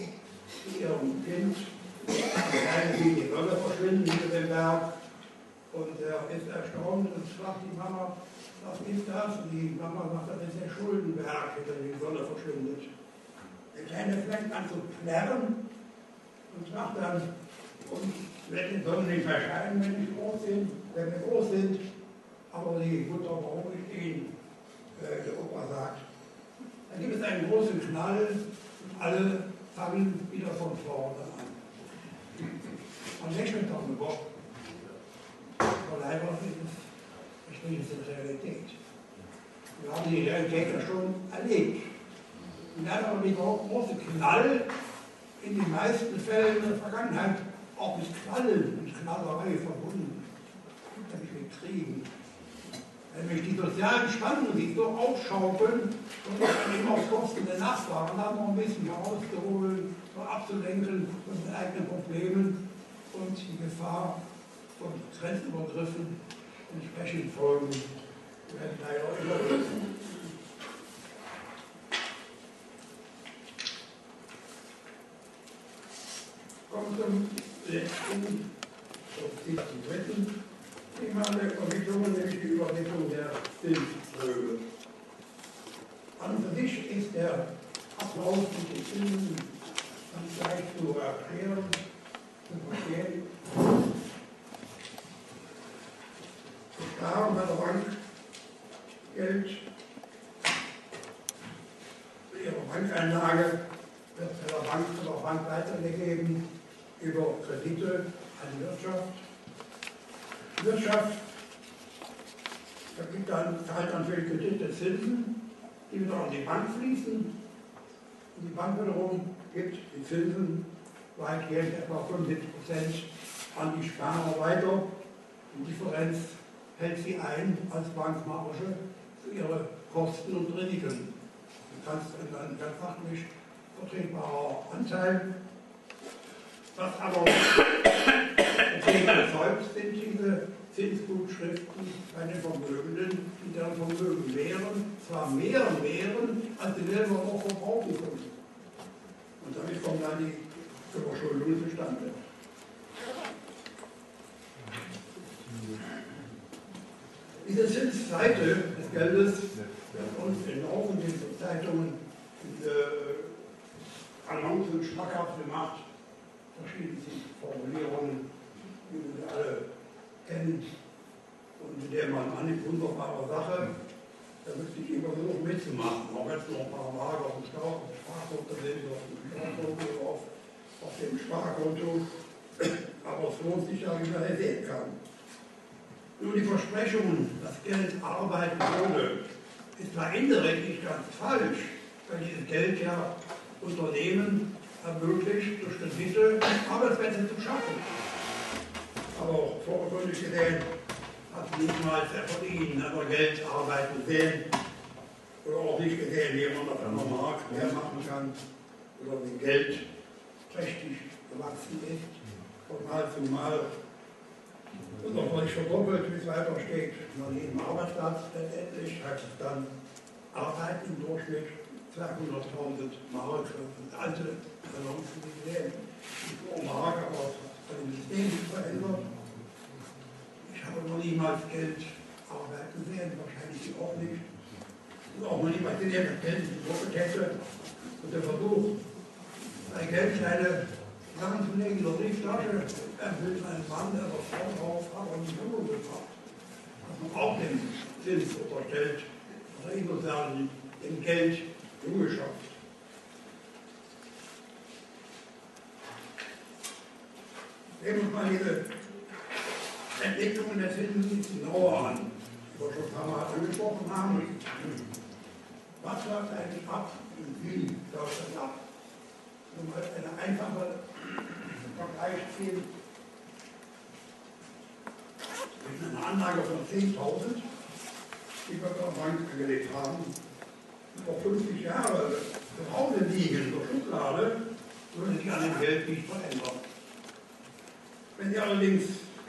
mit ihrem Kind, eine kleine Linie Wörter verschwinden hinter dem Berg, Und er ist erstaunt und fragt die Mama, was ist das? Und die Mama sagt, das ist der Schuldenberg, hinter dem die Sonne verschwindet. Der Kleine fängt an zu plärren und sagt dann, und wird die Sonne nicht mehr scheinen, wenn wir groß sind, wenn wir groß sind. Aber die Mutter beruhigt ihn, äh, der Opa sagt. Dann gibt es einen großen Knall und alle fangen wieder von vorne an. Man lächelt doch eine Woche. Aber leider ist es nicht in der Realität. Wir haben die Realität ja schon erlebt. Und dann aber die große Knall in den meisten Fällen in der Vergangenheit auch mit Knallen, mit Knallerei verbunden. Nämlich mit Kriegen. Nämlich die sozialen Spannungen, die so aufschaukeln und dann eben auf Kosten der Nachbarn, dann noch ein bisschen herauszuholen, so abzulenken von den eigenen Problemen und die Gefahr von Grenzübergriffen entsprechend folgen, werden leider überwinden. Kommt zum letzten, zum dritten Thema der Übermittlung, nämlich die Übermittlung der Zinsströme. An und für sich ist der Ablauf mit den Zinsen ganz leicht zu erklären, zu verstehen. Wir sparen bei der Bank Geld, für ihre Bankeinlage wird von der Bank von der Bank weitergegeben über Kredite an die Wirtschaft. Die Wirtschaft vergibt dann, zahlt dann für die Kredite Zinsen, die wieder an die Bank fließen. Und die Bank wiederum gibt die Zinsen weitgehend etwa fünfundsiebzig Prozent an die Sparer weiter. Die Differenz hält sie ein als Bankmarge für ihre Kosten und Risiken. Das ist ein ganz sachlich vertretbarer Anteil. Was aber dagegen erzeugt, sind diese Zinsgutschriften bei den Vermögenden, die deren Vermögen wären, zwar mehr wären, als sie selber auch verbrauchen können. Und damit kommen dann die Überschuldungen zustande. Diese Zinsseite des Geldes wird uns in laufenden Zeitungen äh, Annoncen schmackhaft gemacht, verschiedenste Formulierungen, die wir alle kennen und mit der man an die wunderbare Sache, da müsste ich immer versuchen mitzumachen, auch wenn es noch ein paar Mark auf dem Sparkonto sind, auf dem Sparkonto, auf, auf dem Sparkonto, aber es lohnt sich ja, wie man es sehen kann. Nur die Versprechungen, dass Geld arbeiten würde, ist zwar indirekt nicht ganz falsch, weil dieses Geld ja Unternehmen ermöglicht, durch Kredite Arbeitsplätze zu schaffen. Aber vordergründig gesehen hat niemals er von Ihnen aber Geld arbeiten sehen oder auch nicht gesehen, wie man auf einem Markt mehr machen kann oder wie Geld trächtig gewachsen ist von Mal zu Mal. Und noch nicht verdoppelt, wie es weiter steht, an jedem Arbeitsplatz letztendlich heißt es dann Arbeit im Durchschnitt zweihunderttausend Mark, das sind alte Annoncen, die wir sehen. Die pro Mark, aber von dem System nicht verändert. Ich habe noch niemals Geld arbeiten sehen, wahrscheinlich Sie auch nicht. Und auch noch niemals gesehen, dass Geld in die Drucke hätte. Und der Versuch, bei Geldscheine Sachen zu legen in der Brieftasche, erfüllt einen Mann, der das Frau drauf hat und die Wohnung gebracht. Dass man auch den Zins unterstellt, oder ich muss sagen, dem Geld zugeschafft. Sehen wir uns mal diese Entwicklungen der Zinsen genauer an, die wir schon ein paar Mal angesprochen haben. Was läuft eigentlich ab und wie läuft das ab? Wenn wir eine einfache Vergleich ziehen mit einer Anlage von zehntausend, die wir bei der Bank angelegt haben, vor fünfzig Jahren zu Hause liegen, in der Schublade, würde sich an dem Geld nicht verändern. Wenn Sie allerdings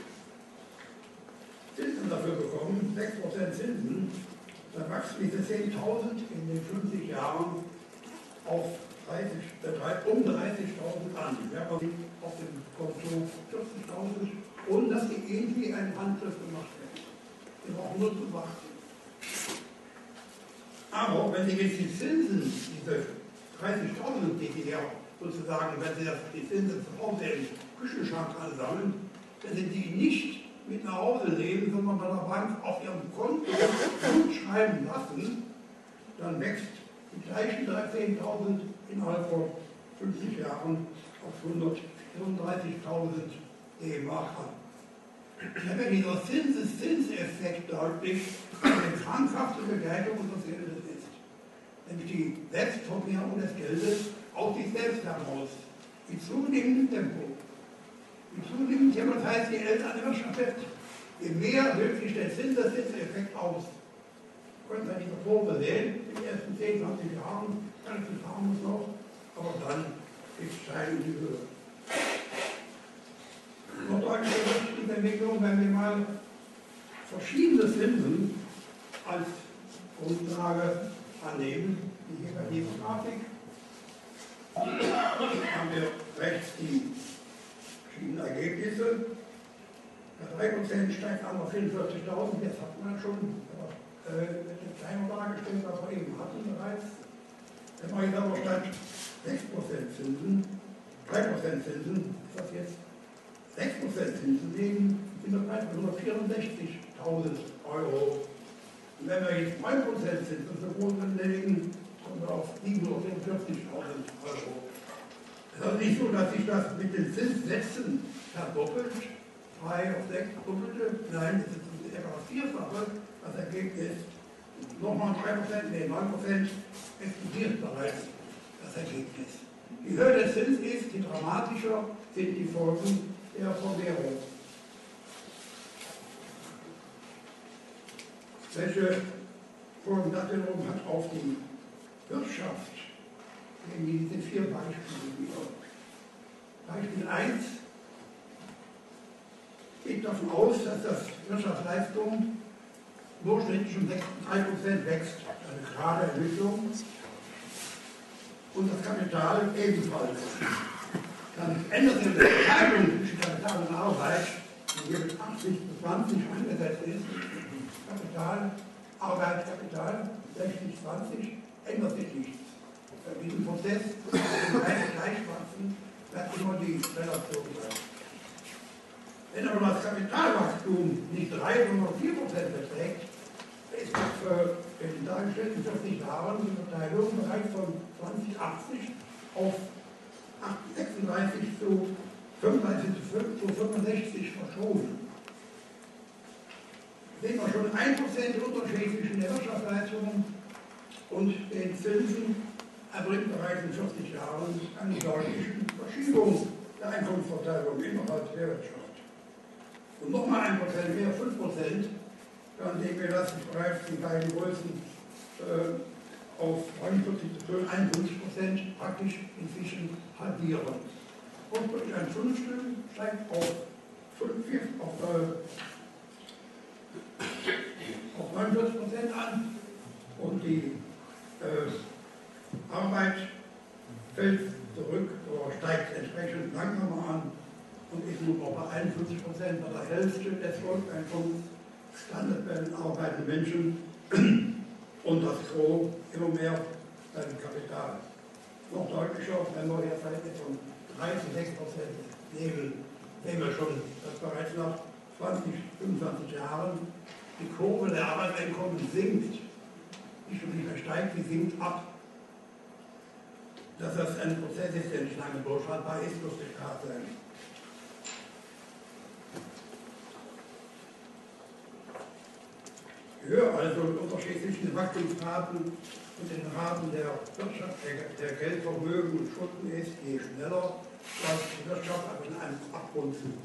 Zinsen dafür bekommen, sechs Prozent Zinsen, dann wachsen diese zehntausend in den fünfzig Jahren auf dreißig, äh, um dreißigtausend an. Wir haben auf dem Konto vierzigtausend ohne dass die irgendwie einen Handgriff gemacht wird. Wir brauchen nur zu warten. Aber wenn Sie jetzt die Zinsen, diese dreißigtausend, die Sie ja sozusagen, wenn Sie das, die Zinsen zu Hause im Küchenschrank ansammeln, wenn Sie die nicht mit nach Hause nehmen, sondern bei der Bank auf Ihrem Konto gut schreiben lassen, dann wächst die gleichen dreizehntausend innerhalb von fünfzig Jahren auf hundertfünfunddreißigtausend D-Mark an. Dann wird dieser Zinseszinseffekt deutlich, eine krankhafte Begleitung unseres Geldes ist. Nämlich die Selbstvermehrung des Geldes aus sich selbst heraus, in zunehmendem Tempo. In zunehmendem Tempo, das heißt, je älter eine Wirtschaft wird, je mehr wirkt sich der Zinseszinseffekt aus. Können wir diese Kurve sehen, in den ersten zehn, zwanzig Jahren, ganz viel harmlos noch, aber dann geht es steil in die Höhe. Noch deutlicher wird diese Entwicklung, wenn wir mal verschiedene Zinsen als Grundlage annehmen, wie hier bei dieser Grafik. Haben wir rechts die verschiedenen Ergebnisse. Bei drei Prozent steigt an auf vierundvierzigtausend, jetzt hat man schon, aber äh, mit dem Timer dargestellt, was wir eben hatten bereits. Wenn man jetzt aber statt sechs Prozent Zinsen, drei Prozent Zinsen, ist das jetzt sechs Prozent Zinsen nehmen, sind wir bei hundertvierundsechzigtausend Euro. Und wenn wir jetzt neun Prozent Zinsen für Wohnungen legen, kommen wir auf siebenhundertvierzigtausend Euro. Es ist also nicht so, dass sich das mit den Zinssätzen verdoppelt, drei auf sechs doppelte, nein, es ist etwa das Vierfache. Das Ergebnis, nochmal drei Prozent, nee, neun Prozent, explodiert bereits das Ergebnis. Je höher der Zins ist, je dramatischer sind die Folgen der Vermehrung. Welche Folgen das wiederum hat auf die Wirtschaft, nehmen wir diese vier Beispiele wieder. Beispiel eins geht davon aus, dass das Wirtschaftsleistung durchschnittlich um drei Prozent wächst, eine gerade Entwicklung. Und das Kapital ebenfalls. Dann ändert sich die Verteilung zwischen Kapital und Arbeit, die hier mit achtzig zu zwanzig angesetzt ist. Kapital, Arbeit, Kapital, sechzig, zwanzig, ändert sich nichts. Bei diesem Prozess, wenn beide gleich wachsen, bleibt immer die Relation gleich. Wenn aber das Kapitalwachstum nicht drei, sondern vier Prozent beträgt, ist das für den dargestellten vierzig Jahren die Verteilung bereits von zwanzig achtzig auf sechsunddreißig zu fünfunddreißig zu fünfundsechzig verschoben. Sehen wir schon ein Prozent Unterschied zwischen der Wirtschaftsleistung und den Zinsen erbringt bereits in vierzig Jahren eine deutliche Verschiebung der Einkommensverteilung innerhalb der Wirtschaft. Und nochmal ein Prozent mehr, fünf Prozent, dann sehen wir, dass sich bereits die beiden Größen äh, auf neunundvierzig zu einundfünfzig Prozent praktisch inzwischen halbieren. Und durch ein Fünftel steigt auf, fünf, vier, auf, äh, auf neunundvierzig Prozent an und die äh, Arbeit fällt zurück oder steigt entsprechend langsamer an und ist nun auch bei einundfünfzig Prozent, bei der Hälfte des Volkseinkommens landet bei den arbeitenden Menschen und das Gros immer mehr beim Kapital. Noch deutlicher, wenn wir hier vielleicht von drei zu sechs Prozent nehmen, sehen wir schon, dass bereits nach zwanzig, fünfundzwanzig Jahren die Kurve der Arbeitseinkommen sinkt. Nicht nur nicht mehr steigt, sie sinkt ab. Dass das ein Prozess ist, der nicht lange durchhaltbar ist, muss klar sein. Höher also der Unterschied zwischen den Wachstumsraten und den Raten der Wirtschaft, der, der Geldvermögen und Schulden ist, je schneller läuft die Wirtschaft aber in einem Abgrund zu.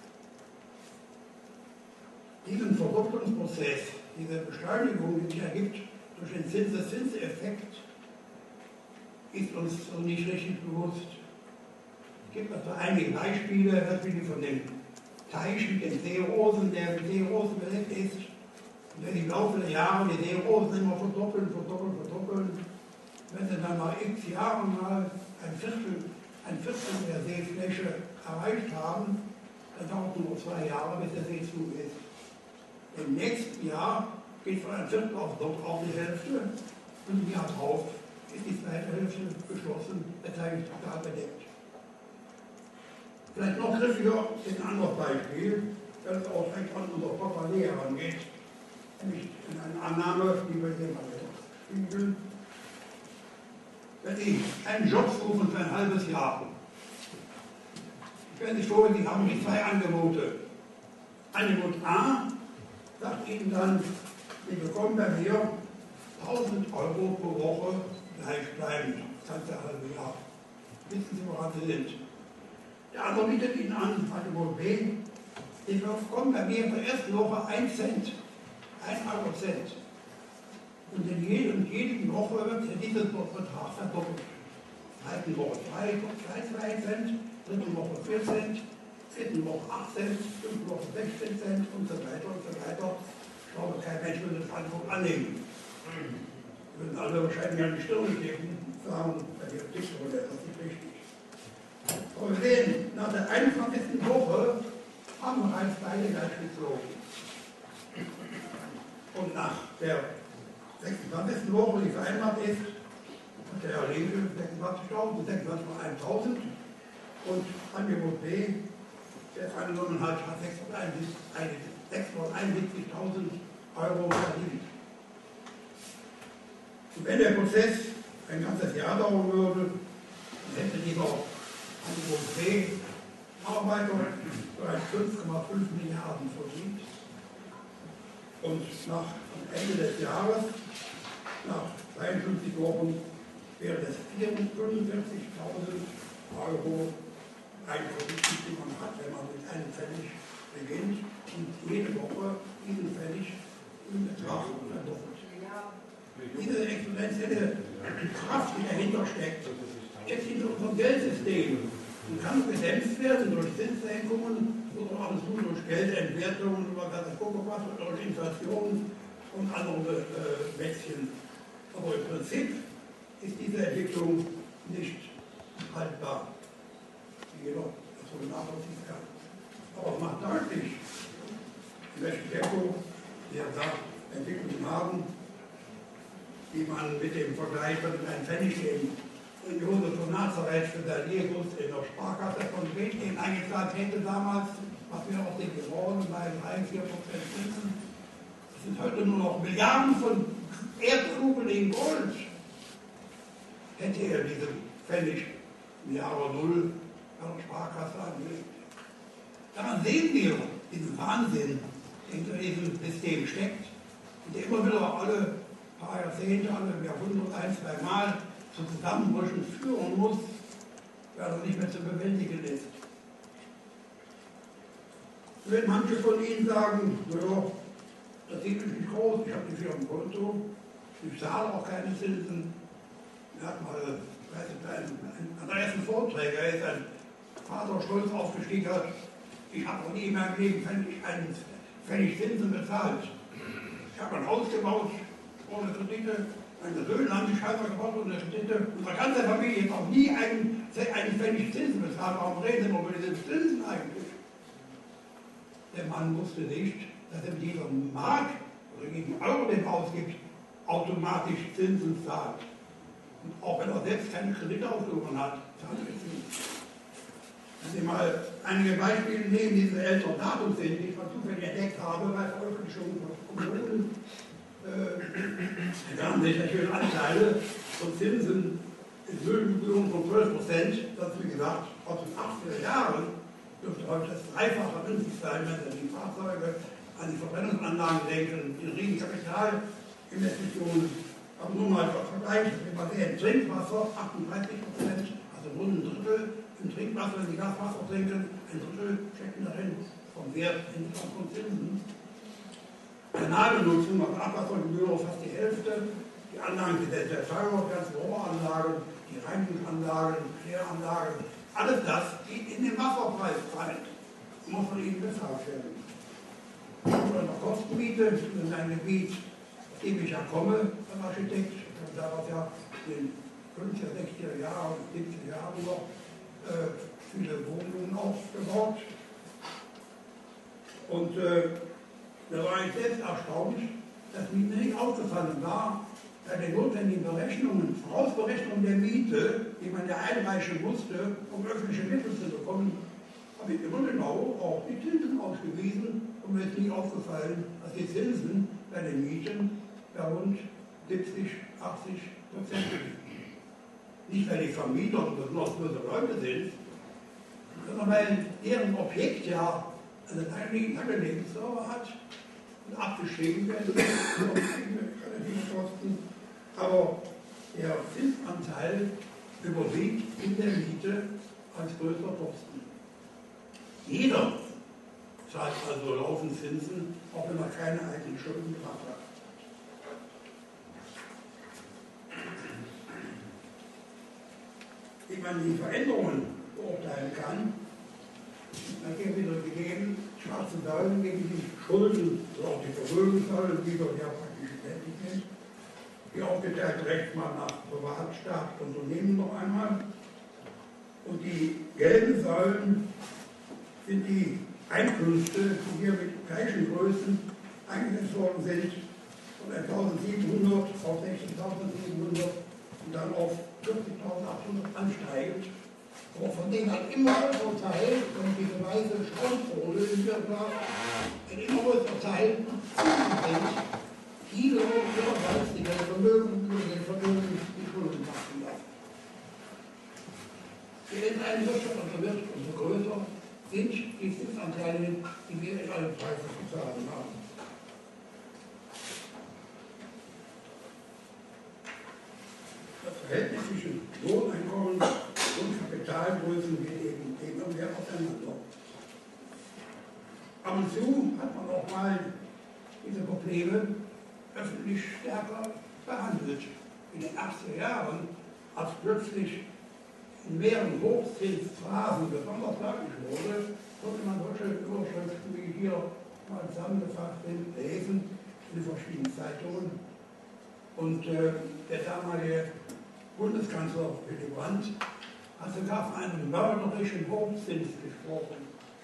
Diesen Verdopplungsprozess, diese Beschleunigung, die sich ergibt durch den Zinseszinseffekt, ist uns so nicht richtig bewusst. Es gibt also einige Beispiele, natürlich von dem Teich mit den Seerosen, der mit Seerosen belegt ist. Und wenn im Laufe der Jahre die Seerosen immer verdoppeln, verdoppeln, verdoppeln, wenn sie dann nach x Jahren mal ein Viertel, ein Viertel der Seefläche erreicht haben, Das dauert nur zwei Jahre, bis der See zu ist. Im nächsten Jahr geht von einem Viertel auf, auf die Hälfte und im Jahr drauf ist die zweite Hälfte geschlossen, das heißt total bedeckt. Vielleicht noch griffiger ein anderes Beispiel, das auch direkt an unser Portemonnaie herangeht, nämlich in eine Annahme, die wir hier mal spiegeln. Wenn Sie einen Job suchen für ein halbes Jahr, stellen Sie sich vor, Sie haben die zwei Angebote. Angebot A sagt Ihnen dann, Sie bekommen bei mir tausend Euro pro Woche gleichbleibend, das ganze halbe Jahr. Wissen Sie, woran Sie sind? Der andere bietet Ihnen an, Angebot B, Sie bekommen bei mir in der ersten Woche ein Cent, ein Euro Cent. Und in jeder, jede Woche wird dieser Betrag verdoppelt. Zweiten Woche zwei Cent, dritten Woche vier Cent, vierten Woche acht Cent, fünften Woche sechzehn Cent und so weiter und so weiter. Ich glaube, kein Mensch würde das Angebot annehmen. Wir würden alle wahrscheinlich an die Stirn geben und sagen, bei der Dichtung ist das nicht richtig. Aber wir sehen, nach der einundzwanzigsten Woche haben wir bereits beide gleich gezogen. Und nach der sechsundzwanzigsten Woche, die vereinbart ist, hat der Herr Linke sechsundzwanzigtausend, sechsundzwanzig mal tausend und Angebot B, der es angenommen hat, hat sechshunderteinundsiebzigtausend Euro verdient. Und wenn der Prozess ein ganzes Jahr dauern würde, dann hätte dieser Angebot B Arbeiter bereits fünf Komma fünf Milliarden verdient. Und nach Ende des Jahres, nach zweiundfünfzig Wochen, wäre das fünfundvierzigtausend Euro Einkommen, die man hat, wenn man mit einem Pfennig beginnt und jede Woche diesen Pfennig im Betrag verdoppelt. Diese exponentielle Kraft, die dahinter steckt, steckt hinter unserem Geldsystem und kann gedämpft werden durch Zinssenkungen oder alles nur durch Geldentwertungen über Katastrophenwas oder durch Inflation und andere äh, Wechseln. Aber im Prinzip ist diese Entwicklung nicht haltbar, wie jeder das wohl nachvollziehen kann. Aber es macht deutlich, in welchem Tempo wir da Entwicklungen haben, die man mit dem Vergleich von einem Pfennig geben. Und Josef von Nazareth für sein Jesus in der Sparkasse von Bethlehem eingezahlt hätte damals, was wir aus den geworden bei drei bis vier Prozent Zinsen. Das sind heute nur noch Milliarden von Erdkugeln in Gold. Hätte er diesen Pfennig im Jahre Null an der Sparkasse angelegt. Daran sehen wir diesen Wahnsinn, der hinter diesem System steckt und der immer wieder alle paar Jahrzehnte, alle Jahrhunderte, ein, zwei Mal zu Zusammenbrüchen führen muss, weil er nicht mehr zu bewältigen ist. Wenn manche von Ihnen sagen, naja, das sieht mich nicht groß, ich habe nicht viel auf dem Konto, ich zahle auch keine Zinsen. Er hat mal, ich weiß nicht, einen der ersten Vorträge, er ist ein Vater stolz aufgestiegen, hat, ich habe noch nie in meinem Leben einen Pfennig Zinsen bezahlt. Ich habe ein Haus gebaut, ohne Kredite, meine Söhne haben die Scheiße gebaut ohne Kredite. Unsere ganze Familie hat auch nie einen, einen Pfennig Zinsen bezahlt. Warum reden wir über diese Zinsen eigentlich? Der Mann wusste nicht, dass er mit jedem Mark oder jedem Euro, den er ausgibt, automatisch Zinsen zahlt. Und auch wenn er selbst keine Kredite aufgenommen hat, zahlt er Zinsen. Wenn Sie mal einige Beispiele nehmen, die diese älteren Daten sind, die ich mal zufällig entdeckt habe bei Veröffentlichungen von Kommunen, äh, da haben sich natürlich Anteile von Zinsen in Höhengebühren von zwölf Prozent, das wie gesagt aus den achtziger Jahren dürfte heute das Dreifache günstig sein, wenn Sie die Fahrzeuge an die Verbrennungsanlagen denken, die riesigen Kapitalinvestitionen. Aber nur mal für Vergleich, wenn man sehen, Trinkwasser achtunddreißig Prozent, also rund ein Drittel im Trinkwasser, wenn Sie Gaswasser trinken, ein Drittel stecken darin vom Wert in von Zinsen. Kanalbenutzung macht Abwassergebühren fast die Hälfte. Die Anlagen sind sehr, sehr teuer, ganze Rohranlagen, die Reinigungsanlagen, Kläranlagen, alles das geht in den Wasserpreis rein. Muss von Ihnen bezahlt werden. Oder noch Kostenmiete in ein Gebiet, aus dem ich ja komme, als Architekt. Ich habe daraus ja in den fünfziger, sechziger Jahren, siebziger Jahren noch äh, viele Wohnungen aufgebaut. Und äh, da war ich selbst erstaunt, dass mir nicht aufgefallen war, bei den notwendigen Berechnungen, Vorausberechnungen der Miete, die man ja einreichen musste, um öffentliche Mittel zu bekommen, habe ich immer genau auch die Zinsen ausgewiesen und mir ist nie aufgefallen, dass die Zinsen bei den Mieten bei rund siebzig, achtzig Prozent liegen. Nicht, weil die Vermieter oder noch böse Leute sind, sondern weil deren Objekt ja eine lange Lebensdauer hat und abgeschrieben werden relativ Kosten. Aber der Zinsanteil überwiegt in der Miete als größter Posten. Jeder zahlt also laufend Zinsen, auch wenn er keine eigenen Schulden gemacht hat. Wie man die Veränderungen beurteilen kann, da gibt es wieder gegeben, schwarze Säulen gegen die Schulden, oder auch die Vermögenssäulen, die dort ja praktisch identisch sind. Die aufgeteilt rechts mal nach Privatstaat, Unternehmen noch einmal. Und die gelben Säulen sind die Einkünfte, die hier mit gleichen Größen eingesetzt worden sind, von eintausendsiebenhundert auf sechzehntausendsiebenhundert und dann auf vierzigtausendachthundert ansteigend. Aber von denen ein immer größerer Teil, wenn diese weiße Staukohle in der ein immer größerer Teil sind, die ihrerseits die Vermögen, die Vermögen, die Schulden machen lassen. Je älter eine Wirtschaft also wird, umso größer sind die Zinsanteile, die wir in allen Preisen zu zahlen haben. Das Verhältnis zwischen Lohneinkommen und Kapitalgrößen geht eben immer mehr auseinander. Ab und zu hat man auch mal diese Probleme öffentlich stärker behandelt. In den achtziger Jahren, als plötzlich in mehreren Hochzinsphasen besonders deutlich wurde, konnte man solche Überschriften wie hier mal zusammengefasst sind, lesen in verschiedenen Zeitungen. Und äh, der damalige Bundeskanzler Willy Brandt hat sogar von einem mörderischen Hochzins gesprochen.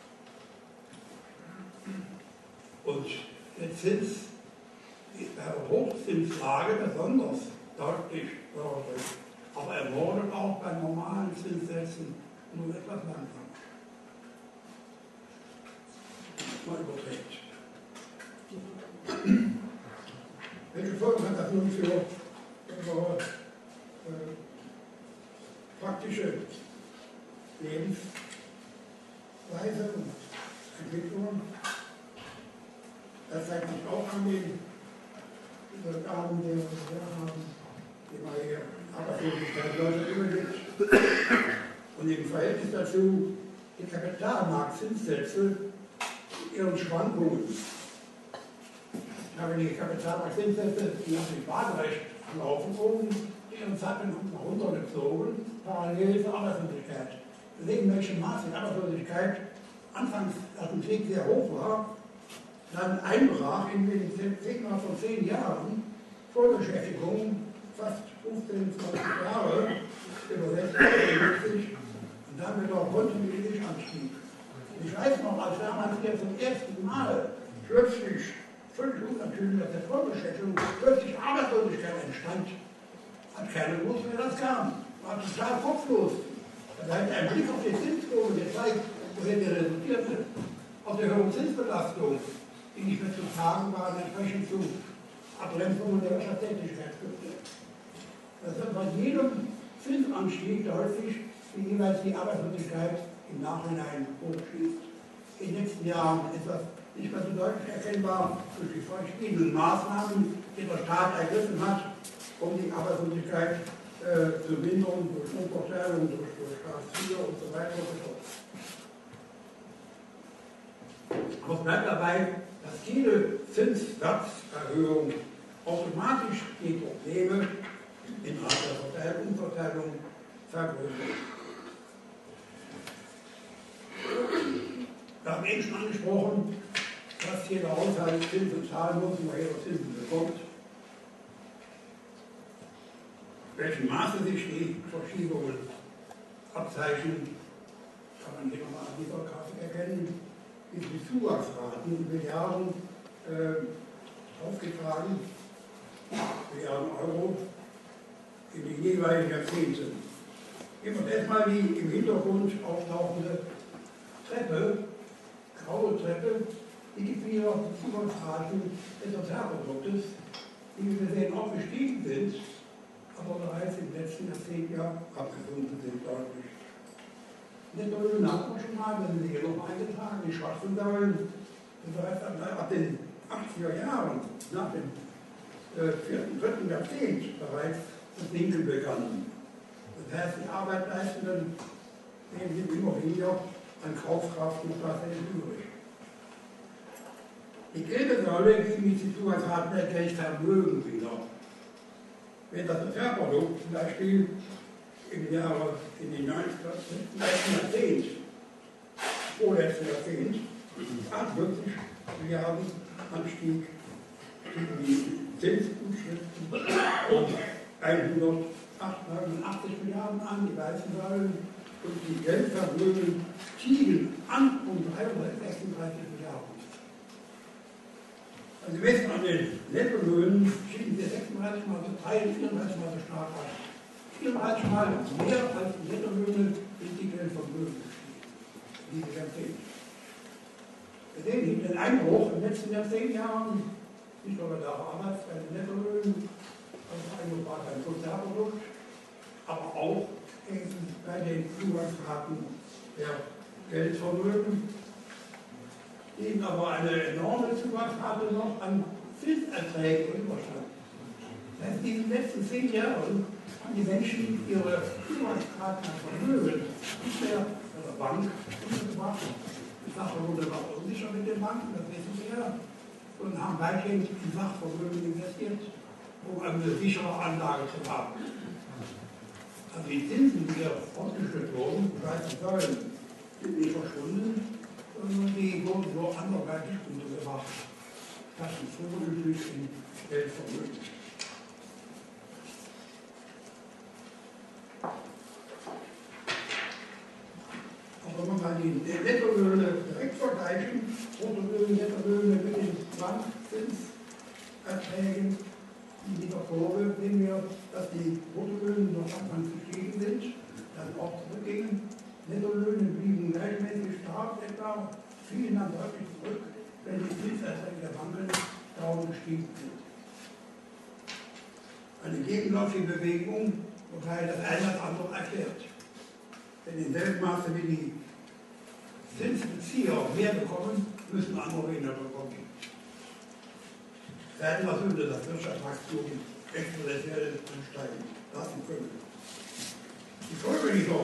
Und der Zins ist bei der Hochzinslage besonders deutlich förderlich. Aber er wurde auch bei normalen Zinssätzen nur etwas langsamer. Mal überträgt. Welche Folgen hat das nun für unsere äh, praktische Lebensweise und Entwicklung? Das zeigt sich auch an den Gaben, die wir haben, die man hier Arbeitslosigkeit Leute übergibt. Und im Verhältnis dazu die Kapitalmarktzinssätze mit ihren Schwankungen. Ich habe die Kapitalmarktzinssätze, die nach dem Wahlrecht laufen, oben ihren Zacken nach runtergezogen, parallel zur Arbeitslosigkeit. Deswegen, in welchem Maß die Arbeitslosigkeit anfangs nach dem Krieg sehr hoch war, dann einbrach in den Segner von zehn Jahren, Vollbeschäftigung, fast fünfzehn, zwanzig Jahre, übersetzt und dann wieder kontinuierlich anstieg. Ich weiß noch, als damals hier zum ersten Mal plötzlich, völlig unnatürlich, dass der Vollbeschäftigung plötzlich Arbeitslosigkeit entstand, hat keiner gewusst, wer das kam. War total kopflos. Da hat ein Blick auf die Zinskurve gezeigt, woher die resultierte. Auf der hohen Zinsbelastung, die nicht mehr zu tragen waren, entsprechend zu Abbremsungen der Wirtschaftstätigkeit führte. Das wird bei jedem Zinsanstieg häufig, wie jeweils die Arbeitslosigkeit im Nachhinein hochschießt. In den letzten Jahren ist das nicht mehr so deutlich erkennbar durch die verschiedenen Maßnahmen, die der Staat ergriffen hat, um die Arbeitslosigkeit äh, zu mindern, durch Umverteilung, durch, durch Hartz vier und so weiter und so fort. Aber es bleibt dabei, dass jede Zinssatzerhöhung automatisch die Probleme innerhalb der Verteilung, Umverteilung vergrößert. Wir haben eben schon angesprochen, dass jeder Haushalt Zinsen zahlen muss, weil jeder Zinsen bekommt. In welchem Maße sich die Verschiebungen abzeichnen, kann man hier nochmal an dieser Grafik erkennen. ist die Zuwachsraten Milliarden äh, aufgetragen, Milliarden Euro in die jeweiligen Jahrzehnte. Nehmen wir uns erstmal die im Hintergrund auftauchende Treppe, graue Treppe, die gibt wieder Zuwachsraten des Sozialproduktes, die wir sehen auch gestiegen sind, aber bereits im letzten Jahrzehnt ja abgesunken sind deutlich. Nettolöhne hatten wir schon mal, wenn Sie hier noch eingetragen, die schwarzen Säulen sind bereits ab den achtziger Jahren, nach dem äh, vierten, dritten Jahrzehnt bereits das Sinken begann. Das heißt, die Arbeitleistenden nehmen immer weniger an Kaufkraft und tatsächlich übrig. Die gelbe Säule gegen die Zuwachsraten erklärt Vermögen wieder. Wenn das Sozialprodukt zum Beispiel im Jahre, in den neunzigsten Jahrzehnt, vorletzten Jahrzehnt, achtundvierzig Milliarden anstieg, stiegen die Zinsgutschriften um hundertachtundachtzig Milliarden an, die weißen Säulen, und die Geldvermögen stiegen an um dreihundertsechsunddreißig Milliarden. Also gemessen an den Nettolöhnen schieden wir sechsunddreißig Mal zu drei, vierunddreißig Mal so stark an. vierunddreißig Mal mehr als die Nettolöhne sind die Geldvermögen gestiegen. Diese Jahrzehnte. Wir sehen hier den Einbruch in den letzten Jahrzehnten, nicht nur bei der Arbeit, bei den Nettolöhnen, also Einbruch war beim Sozialprodukt, aber auch bei den Zuwachsraten der Geldvermögen, denen aber eine enorme Zuwachsrate noch an Zinserträgen überstand. Das heißt, in den letzten zehn Jahren haben die Menschen ihre Zuwachsraten an Vermögen nicht mehr bei der Bank untergebracht. Die Sache wurde noch unsicher mit den Banken, das wissen wir ja, und haben weitgehend in Sachvermögen investiert, um eine sichere Anlage zu haben. Also die Zinsen, die hier ausgeschüttet wurden, die weißen Säulen, sind nicht verschwunden, sondern die wurden so anderweitig untergebracht. Das ist vorüblich in Geldvermögen. Aber wenn wir mal die Nettolöhne direkt vergleichen, Bruttolöhne, Nettolöhne mit den Bankzinserträgen, in dieser Kurve sehen wir, dass die Bruttolöhne noch anfangs gestiegen sind, dann auch zurückgingen. Nettolöhne blieben gleichmäßig stark, etwa fielen dann deutlich zurück, wenn die Zinserträge der Banken dauernd gestiegen sind. Eine gegenläufige Bewegung, wobei das eine das andere erklärt. Denn in selben Maße wie die Zinsbezieher mehr bekommen, müssen andere weniger bekommen. Werden was würde das Wirtschaftswachstum exponentiell ansteigen lassen können. Die Folge dieser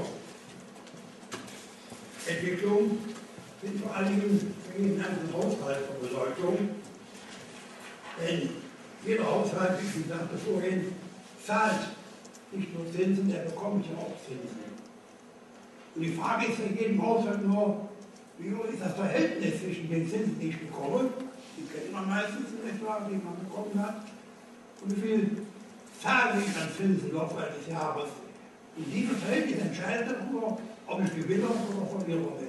Entwicklung sind vor allen Dingen für jeden einzelnen Haushalt von Bedeutung. Denn jeder Haushalt, wie ich sagte vorhin, zahlt nicht nur Zinsen, er bekommt ja auch Zinsen. Und die Frage ist in jedem Haushalt nur, wie ist das Verhältnis zwischen den Zinsen, die ich bekomme, die kennt man meistens in etwa, die man bekommen hat, und wie viel zahle ich an Zinsen im Laufe eines Jahres. Und dieses Verhältnis entscheidet darüber, ob ich Gewinner oder Verlierer bin.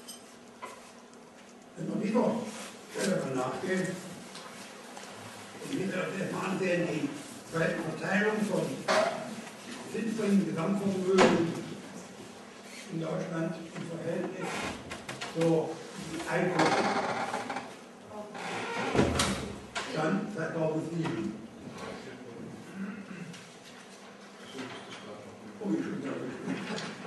Wenn wir dieser Stelle mal nachgehen und wir uns erstmal ansehen, die Verteilung von zinsbringenden Gesamtvermögen in Deutschland im Verhältnis zur Einkommen. Stand zweitausendsieben. Oh, ich bin da gespielt.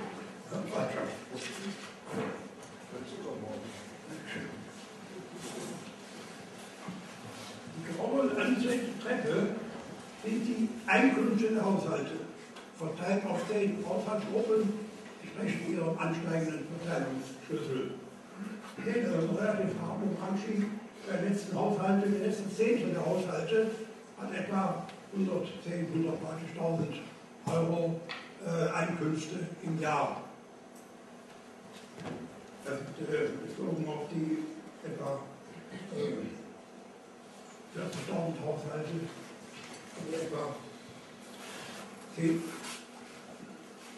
Die graue Treppe sind die Einkünfte der Haushalte, verteilt auf zehn Haushaltsgruppen, entsprechend ihrem ansteigenden Verteilungsschlüssel. Das ist also relativ harmlos Anstieg der letzten Haushalte, der letzten Zehntel der Haushalte hat etwa hundertzehn, hundertzwanzigtausend Euro äh, Einkünfte im Jahr. Das ist äh, bezogen auf die etwa äh, vierzigtausend Haushalte, also etwa zehn.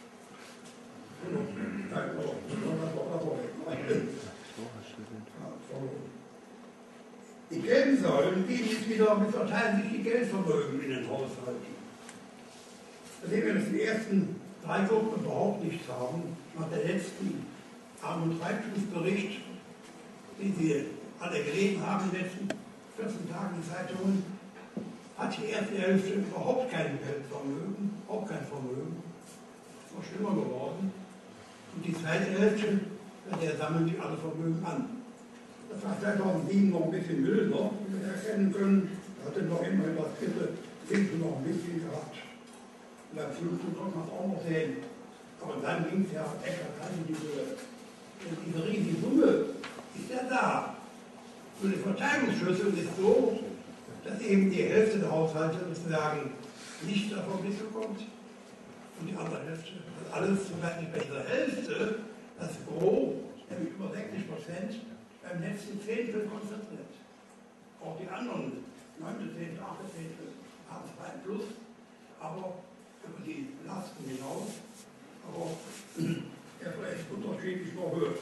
Nein, oh, Geldvermögen. Die gelben Säulen geben jetzt wieder, verteilen sich die Geldvermögen in den Haushalten. Nachdem wir das die ersten drei Gruppen überhaupt nichts haben, nach der letzten Arm- und Reichtumsbericht, den Sie alle gelesen haben in den letzten vierzehn Tagen in Zeitungen, hat die erste Hälfte überhaupt kein Geldvermögen, auch kein Vermögen. Das ist noch schlimmer geworden. Und die zweite Hälfte, der sammeln die alle Vermögen an. Das war zweitausendsieben noch ein bisschen milder, wie wir erkennen können. Da hatte noch immer das dritte Zehntel noch ein bisschen gehabt. Und beim fünften konnte man es auch noch sehen. Aber dann ging es ja echt, also diese, diese riesige Summe ist ja da. Und die Verteilungsschlüssel ist so, dass eben die Hälfte der Haushalte sozusagen nicht davon mitbekommt und die andere Hälfte. Das alles sogar nicht bei dieser Hälfte, das Gros, nämlich über sechzig Prozent, beim letzten Zehntel konzentriert. Auch die anderen, neunte Zehntel, achte Zehntel, haben zwar ein Plus, aber über die Lasten hinaus, aber er vielleicht unterschiedlich noch höher.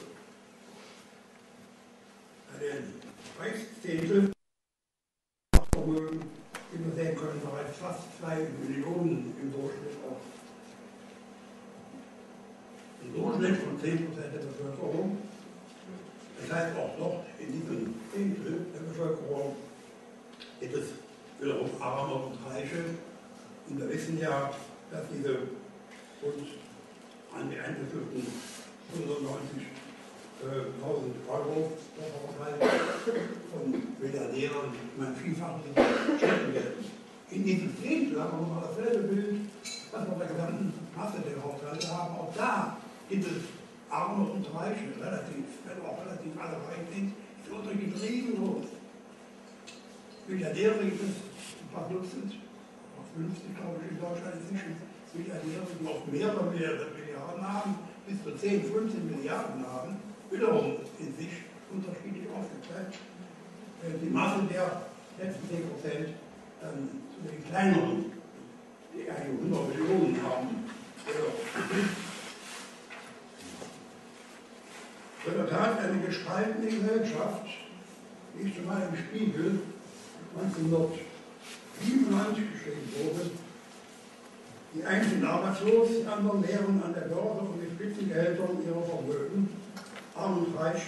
Bei den Reichszehntel Vermögen, wie wir sehen können, bereits fast zwei Millionen im Durchschnitt auf. Ein Durchschnitt von zehn Prozent der Bevölkerung. Das heißt auch dort in diesem Zehntel der Bevölkerung gibt es wiederum Arme und Reiche. Und wir wissen ja, dass diese rund an die eingeführten fünfundneunzigtausend Euro von Milliardären, mein Vielfaches Schenkengeld. In diesem Zehntel haben wir nochmal dasselbe Bild, was wir bei der gesamten Masse der Haushalte haben. Auch da gibt es Arme und Reiche, relativ, wenn auch relativ alle reich sind, ist der Unterschied riesengroß. Milliardäre gibt es ein paar Dutzend, auch fünfzig, glaube ich, in Deutschland inzwischen. Milliardäre, die auch mehrere Milliarden haben, bis zu zehn, fünfzehn Milliarden haben, wiederum in sich unterschiedlich aufgeteilt. Die Masse der letzten zehn Prozent dann zu den kleineren, die einige hundert Millionen haben. In der Tat eine gespaltene Gesellschaft, wie ich schon mal im Spiegel neunzehnhundertsiebenundneunzig geschrieben wurde. Die einen sind arbeitslos, die anderen mehren an der Börse und mit Spitzengehältern ihrer Vermögen. Arm und reich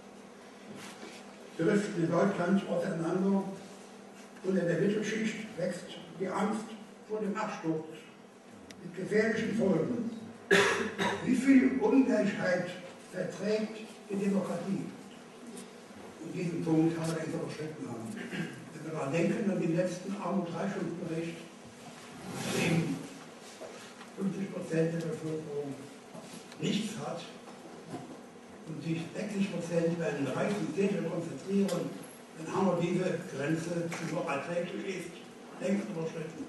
driften in Deutschland auseinander und in der Mittelschicht wächst die Angst vor dem Absturz mit gefährlichen Folgen. Wie viel Ungleichheit verträgt die Demokratie? In diesem Punkt haben wir es überschritten haben. Wenn wir daran denken, an den letzten Arm- und Reichtumsbericht, in dem fünfzig Prozent der Bevölkerung nichts hat und sich sechzig Prozent bei den reichen Zehntel konzentrieren, dann haben wir diese Grenze, die noch erträglich ist, längst überschritten.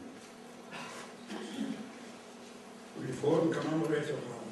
Und die Folgen kann man nur jetzt auch haben.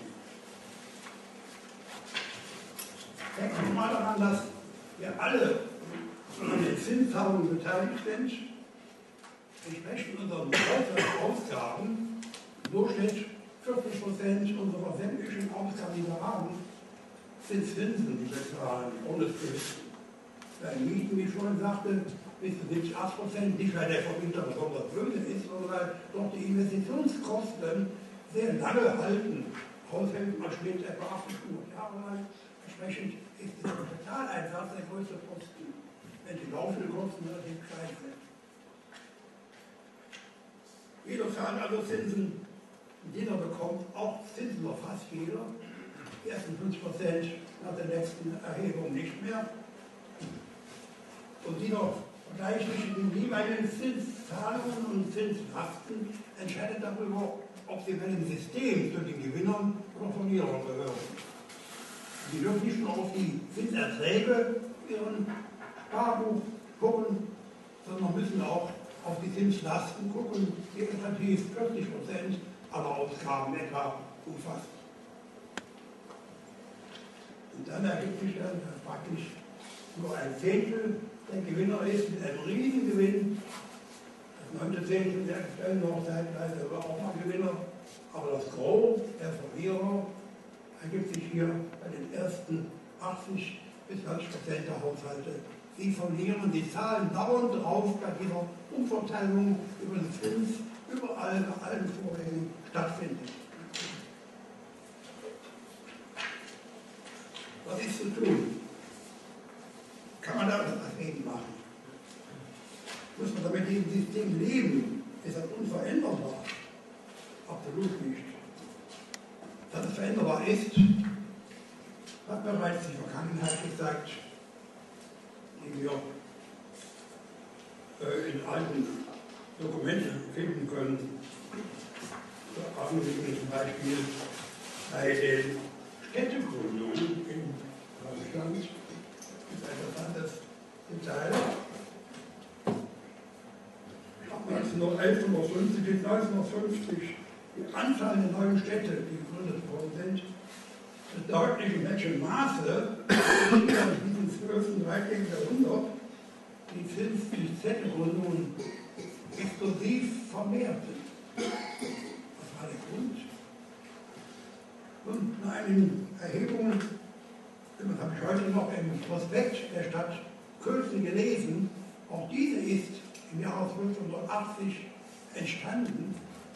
Denken wir mal daran, dass wir alle an den Zinszahlungen beteiligt sind, entsprechend unseren Haushaltsausgaben, im Durchschnitt vierzig Prozent unserer sämtlichen Ausgaben, die wir haben, sind Zinsen, die wir zahlen, ohne Zinsen. Bei Mieten, wie ich vorhin sagte, bis zu siebzig, achtzig Prozent, nicht weil der Vermieter besonders böse ist, sondern weil doch die Investitionskosten sehr lange halten. Haushalte man steht etwa achtzig Jahre lang. Entsprechend ist der Kapitaleinsatz der größte Posten, wenn die laufenden Kosten relativ klein sind. Jeder zahlt also Zinsen, jeder bekommt auch Zinsen, noch fast jeder. Die ersten fünfzig Prozent nach der letzten Erhebung nicht mehr. Und die noch vergleichlich in den jeweiligen Zinszahlungen und Zinslasten entscheidet darüber, ob sie bei dem System zu den Gewinnern oder Verlierern gehören. Sie dürfen nicht nur auf die Zinserträge ihren Sparbuch gucken, sondern müssen auch auf die Zinslasten gucken, die etwa vierzig Prozent aller Ausgaben etwa umfasst. Und dann ergibt sich dann praktisch nur ein Zehntel der Gewinner ist mit einem riesigen Gewinn. Das neunte Zehntel der aktuellen Hochzeitleiter war auch mal Gewinner, aber das Gros der Verlierer ergibt sich hier bei den ersten achtzig bis zwanzig Prozent der Haushalte. Sie verlieren die Zahlen dauernd drauf bei dieser Umverteilung über den Zins überall nach allen Vorgängen stattfindet. Was ist zu tun? Kann man da etwas dagegen machen? Muss man damit in diesem System leben? Ist das unveränderbar? Absolut nicht. Dass es veränderbar ist, hat bereits die Vergangenheit gezeigt, die wir äh, in alten Dokumenten finden können. So haben wir zum Beispiel bei den Städtegründungen in Deutschland, das ist ein interessantes Detail. Ab neunzehnhundertelf bis neunzehnhundertfünfzig die Anzahl der neuen Städte, die gegründet worden sind, deutlich in welchem Maße in diesem zwölften, dreizehnten Jahrhundert die Städtegründungen explosiv vermehrten. Was war der Grund? Und in einigen Erhebungen, das habe ich heute noch im Prospekt der Stadt Köthen gelesen, auch diese ist im Jahre zwölfhundertachtzig entstanden,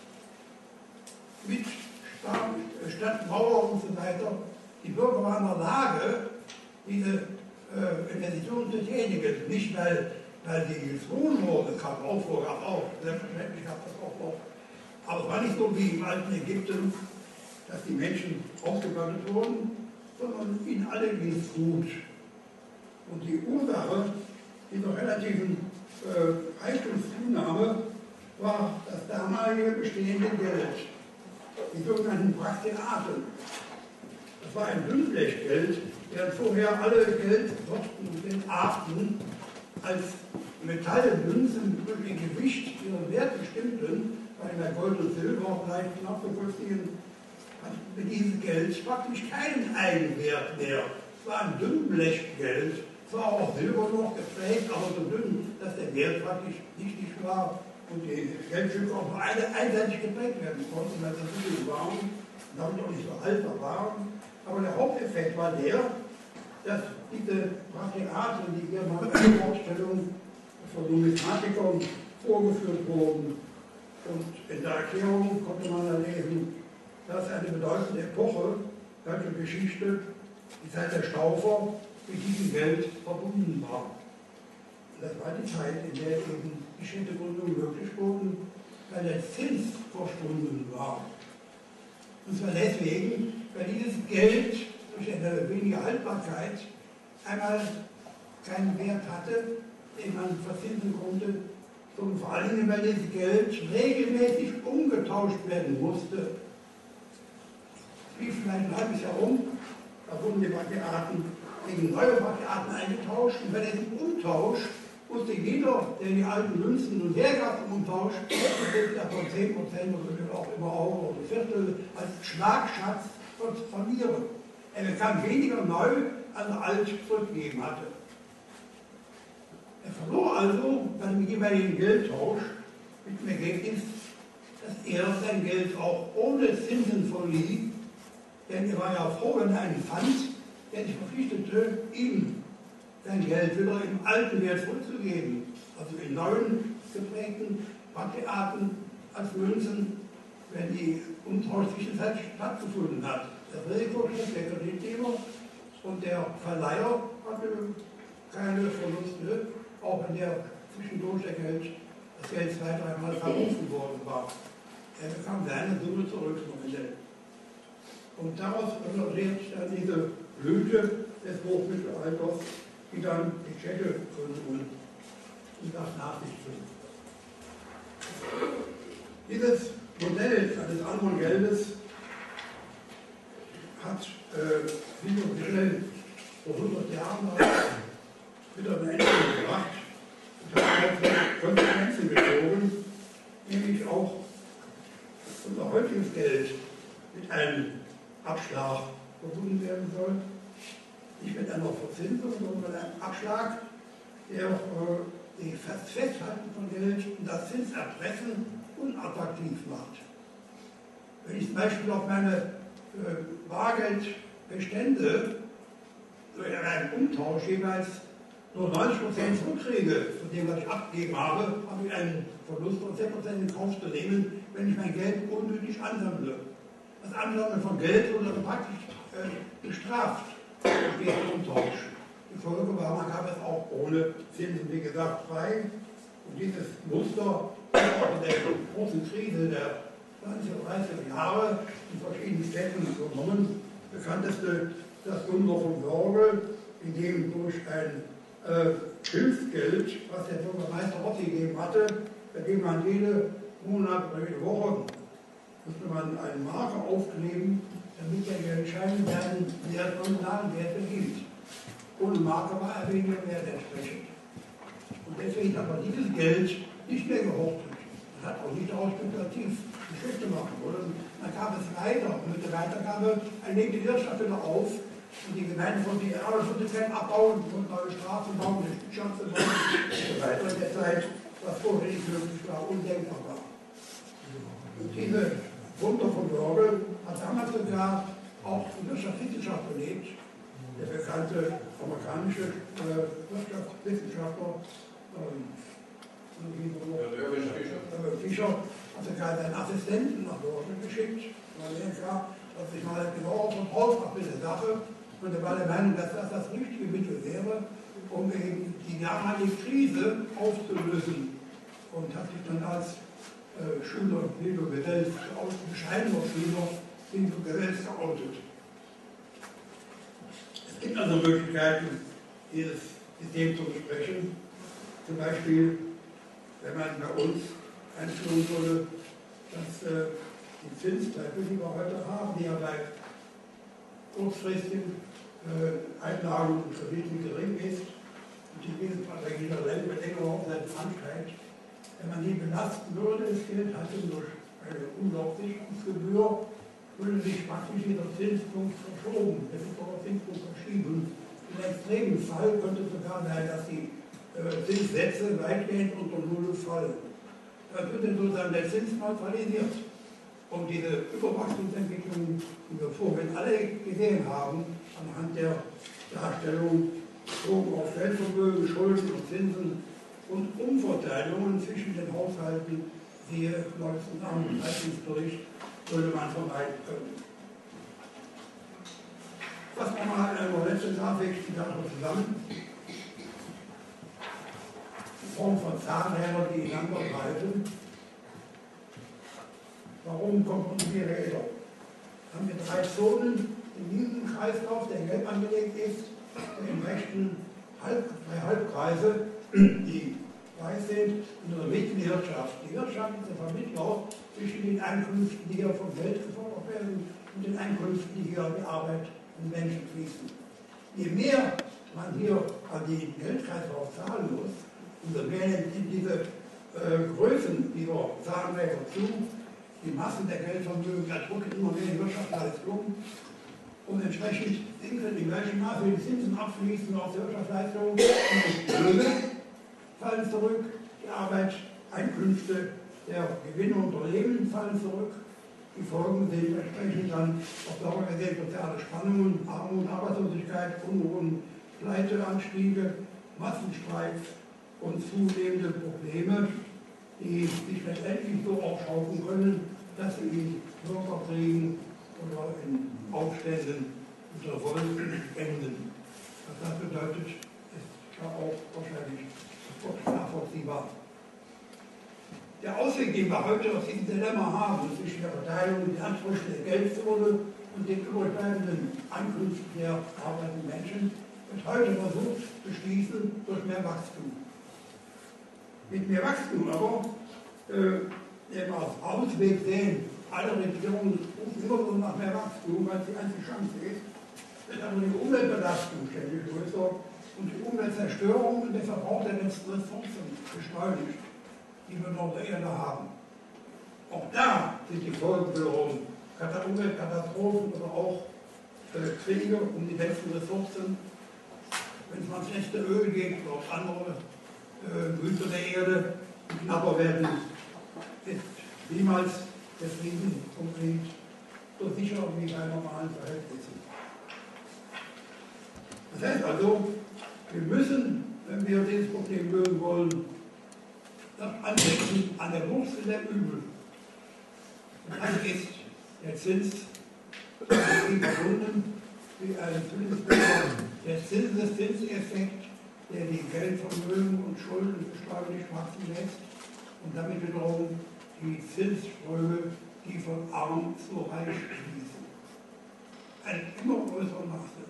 mit Stadtmauer und so weiter. Die Bürger waren in der Lage, diese äh, Investitionen zu tätigen. Nicht, weil, weil die gezwungen wurden, es gab Aufruhr, gab auch, selbstverständlich gab es auch noch. Aber es war nicht so wie im alten Ägypten, dass die Menschen ausgebeutet wurden, sondern ihnen alle ging es gut. Und die Ursache dieser relativen äh, Reichtumszunahme war das damalige bestehende Geld. Die sogenannten Brachiaten. Das war ein Dünnblechgeld, während vorher alle Geldsorten und den Arten als Metallmünzen durch ihr Gewicht ihren Wert bestimmten, weil bei Gold und Silber leicht nachzuvollziehen, hat mit diesem Geld praktisch keinen Eigenwert mehr. Es war ein Dünnblechgeld, zwar auch Silber noch geprägt, aber so dünn, dass der Wert praktisch nichtig war. Und die Geldstücke auch nur einseitig geprägt werden konnten, weil sie so viel waren und damit auch nicht so haltbar waren. Aber der Haupteffekt war der, dass diese Brachiaten, die hier mal in der Vorstellung von Numismatikern vorgeführt wurden, und in der Erklärung konnte man da lesen, dass eine bedeutende Epoche, deutsche Geschichte, die Zeit der Staufer, mit diesem Geld verbunden war. Das war die Zeit, in der eben die Städtegründungen möglich wurden, weil der Zins verschwunden war. Und zwar deswegen, weil dieses Geld durch eine wenige Haltbarkeit einmal keinen Wert hatte, den man verzinsen konnte, sondern vor allen Dingen, weil dieses Geld regelmäßig umgetauscht werden musste. Es lief vielleicht ein halbes Jahr um, da wurden die Brachiaten gegen neue Brachiaten eingetauscht, und bei diesem Umtausch musste jeder, der die alten Münzen nun hergab im Umtausch, von zehn Prozent oder auch immer auch oder Viertel als Schlagschatz verlieren. Er bekam weniger neu, als er alt zurückgegeben hatte. Er verlor also bei dem jeweiligen Geldtausch mit dem Ergebnis, dass er sein Geld auch ohne Zinsen verlieh, denn er war ja froh, wenn er einen fand, der sich verpflichtete, ihm sein Geld wieder im alten Wert zurückzugeben, also in neuen geprägten Brachiaten als Münzen, wenn die Umtausch zwischenzeitlich stattgefunden hat. Das Risiko trägt der Kreditgeber und der Verleiher hatte keine Verluste, auch wenn der zwischendurch der Geld, das Geld zwei, dreimal verrufen worden war. Er bekam seine Summe zurück am Ende. Und daraus resultiert dann diese Blüte des Hochmittelalters, die dann die Städtegründungen und das nach sich ziehen. Dieses Modell eines anderen Geldes hat äh, wie schnell vor hundert Jahren wieder eine Änderung gebracht und hat auch Konsequenzen gezogen, nämlich auch unser heutiges Geld mit einem Abschlag verbunden werden soll. Nicht mit einer Verzinsung, sondern mit einem Abschlag, der äh, das Festhalten von Geld und das Zinserpressen unattraktiv macht. Wenn ich zum Beispiel auf meine äh, Bargeldbestände durch einen Umtausch jeweils nur neunzig Prozent zurückkriege von dem, was ich abgegeben habe, habe ich einen Verlust von zehn Prozent in Kauf zu nehmen, wenn ich mein Geld unnötig ansammle. Das Ansammeln von Geld wurde also praktisch äh, bestraft durch diesen Umtausch. Die Folge war, man gab es auch ohne Zinsen, wie gesagt, frei. Und dieses Muster auch in der großen Krise der zwanziger und dreißiger Jahre in verschiedenen Städten genommen. Bekannteste das Wunder von Wörgl, in dem durch ein äh, Hilfsgeld, was der Bürgermeister Rossi gegeben hatte, bei dem man jeden Monat oder jede Woche musste man einen Marker aufkleben, damit der Geldschein seinen Wert, nominalen Wert ergibt. Ohne Marker war er weniger Wert entsprechend. Und deswegen hat man dieses Geld nicht mehr gehortet. Man hat auch nicht daraus spekulativ Geschäfte machen wollen. Dann gab es weiter. Und mit der Weitergabe legte die Wirtschaft wieder auf. Und die Gemeinde von die Erde von den Fällen abbauen und neue Straßen bauen, eine Spielschanze bauen und so weiter. In der Zeit, was vorher nicht möglich war, undenkbar war. Und diese Wunder von Wörgl hat damals sogar auch die Wirtschaftswissenschaft belebt. Der bekannte amerikanische äh, Wirtschaftswissenschaftler ähm, ja, Fischer hat sogar seinen Assistenten nach Wörgl geschickt, weil er klar, dass ich mal genauer vertraut habe mit der Sache. Und er war der Meinung, dass das das richtige Mittel wäre, um eben die damalige Krise aufzulösen. Und hat sich dann als äh, Schüler Hildo Gesells, bescheidener Schüler, Hildo Gesells geoutet. Es gibt also Möglichkeiten, dieses System zu besprechen. Zum Beispiel, wenn man bei uns einführen würde, dass äh, die Zinstöpfe, die wir heute haben, die ja bei kurzfristigen äh, Einlagen und Krediten gering ist, und die Wesensverträge der Länder mit längerer Laufzeit ansteigt, wenn man die belasten würde, das Geld hatte durch eine Umlaufsicherungsgebühr, würde sich praktisch dieser Zinspunkt verschoben, der Zinspunkt verschieben. Im extremen Fall könnte es sogar sein, dass die äh, Zinssätze weitgehend unter Null fallen. Da wird dann sozusagen der Zins neutralisiert. Und diese Überwachungsentwicklung, die wir vorhin alle gesehen haben, anhand der Darstellung bezogen auf Geldvermögen, Schulden und Zinsen und Umverteilungen zwischen den Haushalten, siehe neunzehnhundertachtunddreißig-Bericht, würde man vermeiden können. Fassen wir mal eine letzte Nachricht die Sache zusammen. In Form von Zahnrädern, die ineinander greifen. Warum kompensiere Räder? Haben wir drei Zonen, im linken Kreislauf, der gelb angelegt ist, und im rechten Halb, drei Halbkreise, die weiß sind, in der Mitte die Wirtschaft. Die Wirtschaft ist der Vermittler zwischen den Einkünften, die hier vom Geld gefordert werden, und den Einkünften, die hier an die Arbeit und Menschen fließen. Je mehr man hier an die Geldkreislauf zahlen muss, umso mehr in diese äh, Größen dieser Zahnräder zu, die Massen der Geldvermögen erdrücken immer mehr die Wirtschaftsleistung und entsprechend sinken in gleichem Maße die Zinsen abfließen aus der Wirtschaftsleistung und die Löhne fallen zurück, die Arbeitseinkünfte der Gewinnunternehmen fallen zurück. Die Folgen sind entsprechend dann auf Dauer gesehen soziale Spannungen, Armut, Arbeitslosigkeit, Unruhen, Pleiteanstiege, Massenstreiks und zunehmende Probleme, die sich letztendlich so aufschaukeln können, dass sie in Bürgerkriegen oder in Aufständen und Revolten enden. Was das bedeutet, ist ja auch wahrscheinlich nachvollziehbar. Der Ausweg, den wir heute aus diesem Dilemma haben, zwischen der Verteilung der Ansprüche der Geldzone und den überbleibenden Einkünften der arbeitenden Menschen, wird heute versucht zu schließen durch mehr Wachstum. Mit mehr Wachstum aber, äh, wenn wir als Ausweg sehen, alle Regierungen rufen immer so nach mehr Wachstum, weil es die einzige Chance ist, wird aber die Umweltbelastung ständig größer und die Umweltzerstörung und der Verbrauch der letzten Ressourcen beschleunigt, die wir noch auf der Erde haben. Auch da sind die Folgen wiederum Umweltkatastrophen oder auch äh, Kriege um die letzten Ressourcen. Wenn es ans letzte Öl geht oder auf andere äh, Güter der Erde, die knapper werden, ist niemals der Frieden konkret so sicher wie bei normalen Verhältnissen. Das heißt also, wir müssen, wenn wir dieses Problem lösen wollen, das ansetzen an der Wurzel der Übel. Und das ist der Zins, verbunden wie ein Zinsbürger, der Zinseszinseffekt, der die Geldvermögen und Schulden steuerlich wachsen lässt und damit wiederum die Zinsströme, die von arm zu reich fließen. Ein immer größeres Maße.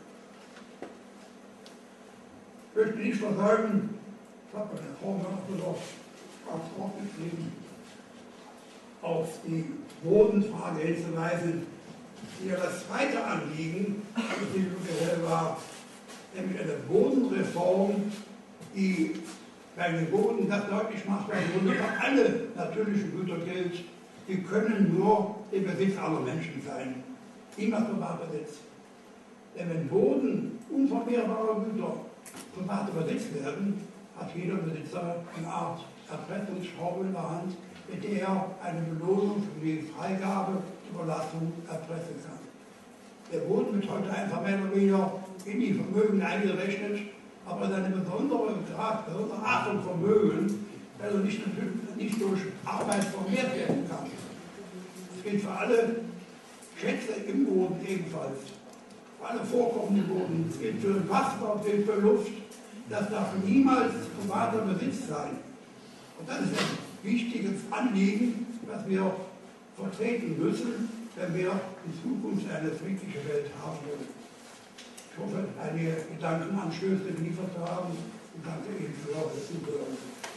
Ich möchte nicht versäumen, das hat meine Frau noch aufs Wort geschrieben, auf die Bodenfrage hinzuweisen, die ja das zweite Anliegen des Gesell war, nämlich eine Bodenreform, die bei den Boden das deutlich macht, weil Boden für alle natürlichen Güter gilt, die können nur im Besitz aller Menschen sein, niemals Privatbesitz. Denn wenn Boden unvermehrbare Güter privat übersetzt werden, hat jeder Besitzer eine Art Erpressungsschraube in der Hand, mit der er eine Belohnung für die Freigabe zur Überlassung erpressen kann. Der Boden wird heute einfach mehr oder weniger in die Vermögen eingerechnet, aber seine besondere Grad, besondere Art von Vermögen, also nicht, nicht durch Arbeit vermehrt werden kann. Das gilt für alle Schätze im Boden ebenfalls, für alle vorkommenden Boden, das gilt für Wasser, das gilt für Luft, das darf niemals privater Besitz sein. Und das ist ein wichtiges Anliegen, das wir vertreten müssen, wenn wir in Zukunft eine friedliche Welt haben wollen. Ich hoffe, einige Gedankenanstöße geliefert zu haben und danke Ihnen für das Zuhören.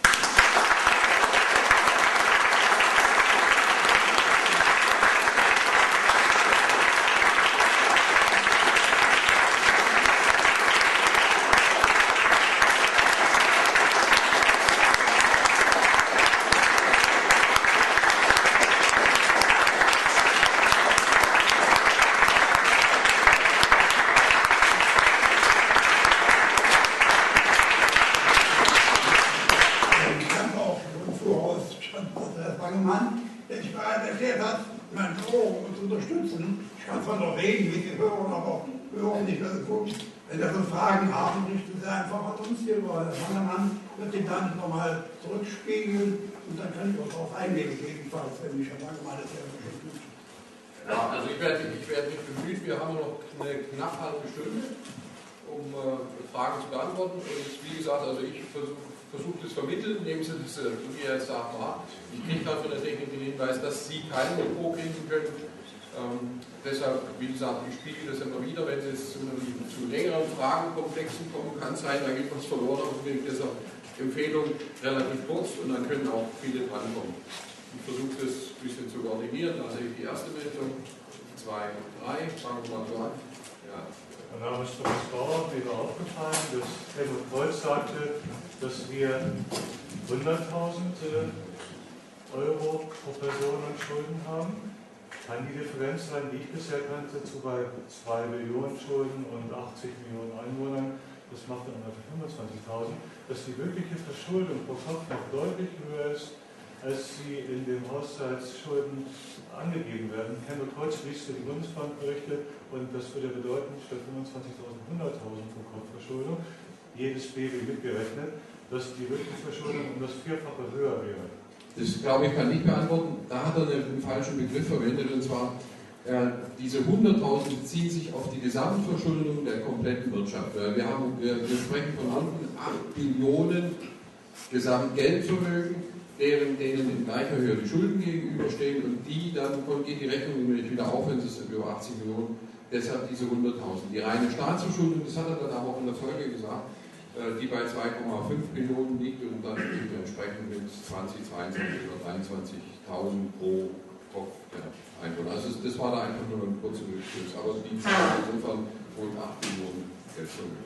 Wenn Sie so Fragen haben, richten Sie einfach an uns hier über. Herr Wangermann wird die dann nochmal zurückspiegeln und dann kann ich auch darauf eingehen, jedenfalls, wenn mich Herr Wangermann das ja schon tut. Ja, also ich werde, ich werde mich bemühen, wir haben noch eine knapp halbe Stunde, um äh, Fragen zu beantworten. Und wie gesagt, also ich versuche versuch das vermitteln, nehmen Sie das, äh, wie er jetzt sagt, wahr. Ich kriege gerade von der Technik den Hinweis, dass Sie keinen Depot kriegen können. Ähm, deshalb, wie gesagt, ich spiegel das immer wieder, wenn es zu, zu längeren Fragenkomplexen kommen kann, sein, da geht was verloren, aber deshalb Empfehlung relativ kurz und dann können auch viele drankommen. Ich versuche das ein bisschen zu koordinieren, also die erste Meldung, zwei, drei, fangen wir mal so an. Ja. Mein Name ist Thomas Bauer, mir war aufgefallen, dass Helmut Kreuz sagte, dass wir hunderttausend Euro pro Person an Schulden haben. Kann die Differenz sein, die ich bisher kannte, zu bei zwei Millionen Schulden und achtzig Millionen Einwohnern, das macht dann ungefähr fünfundzwanzigtausend, dass die wirkliche Verschuldung pro Kopf noch deutlich höher ist, als sie in den Haushaltsschulden angegeben werden. Helmut Kreuz liest für die Bundesbankberichte und das würde bedeuten, statt fünfundzwanzigtausend hunderttausend pro Kopf Verschuldung, jedes Baby mitgerechnet, dass die wirkliche Verschuldung um das Vierfache höher wäre. Das, glaube ich, kann ich beantworten. Da hat er einen falschen Begriff verwendet, und zwar, äh, diese hunderttausend beziehen sich auf die Gesamtverschuldung der kompletten Wirtschaft. Wir, haben, wir, wir sprechen von unten acht Billionen Gesamtgeldvermögen, deren, denen in gleicher Höhe die Schulden gegenüberstehen, und die dann geht die Rechnung nämlich wieder auf, wenn es über achtzig Millionen, deshalb diese hunderttausend. Die reine Staatsverschuldung, das hat er dann aber auch in der Folge gesagt, die bei zwei Komma fünf Millionen liegt, und dann sind wir entsprechend mit zwanzig, zweiundzwanzig oder dreiundzwanzigtausend pro Kopf der Einwohner. Also das war da einfach nur ein kurzer Rückschluss, aber die Zahl ist insofern rund acht Millionen Geldvermögen.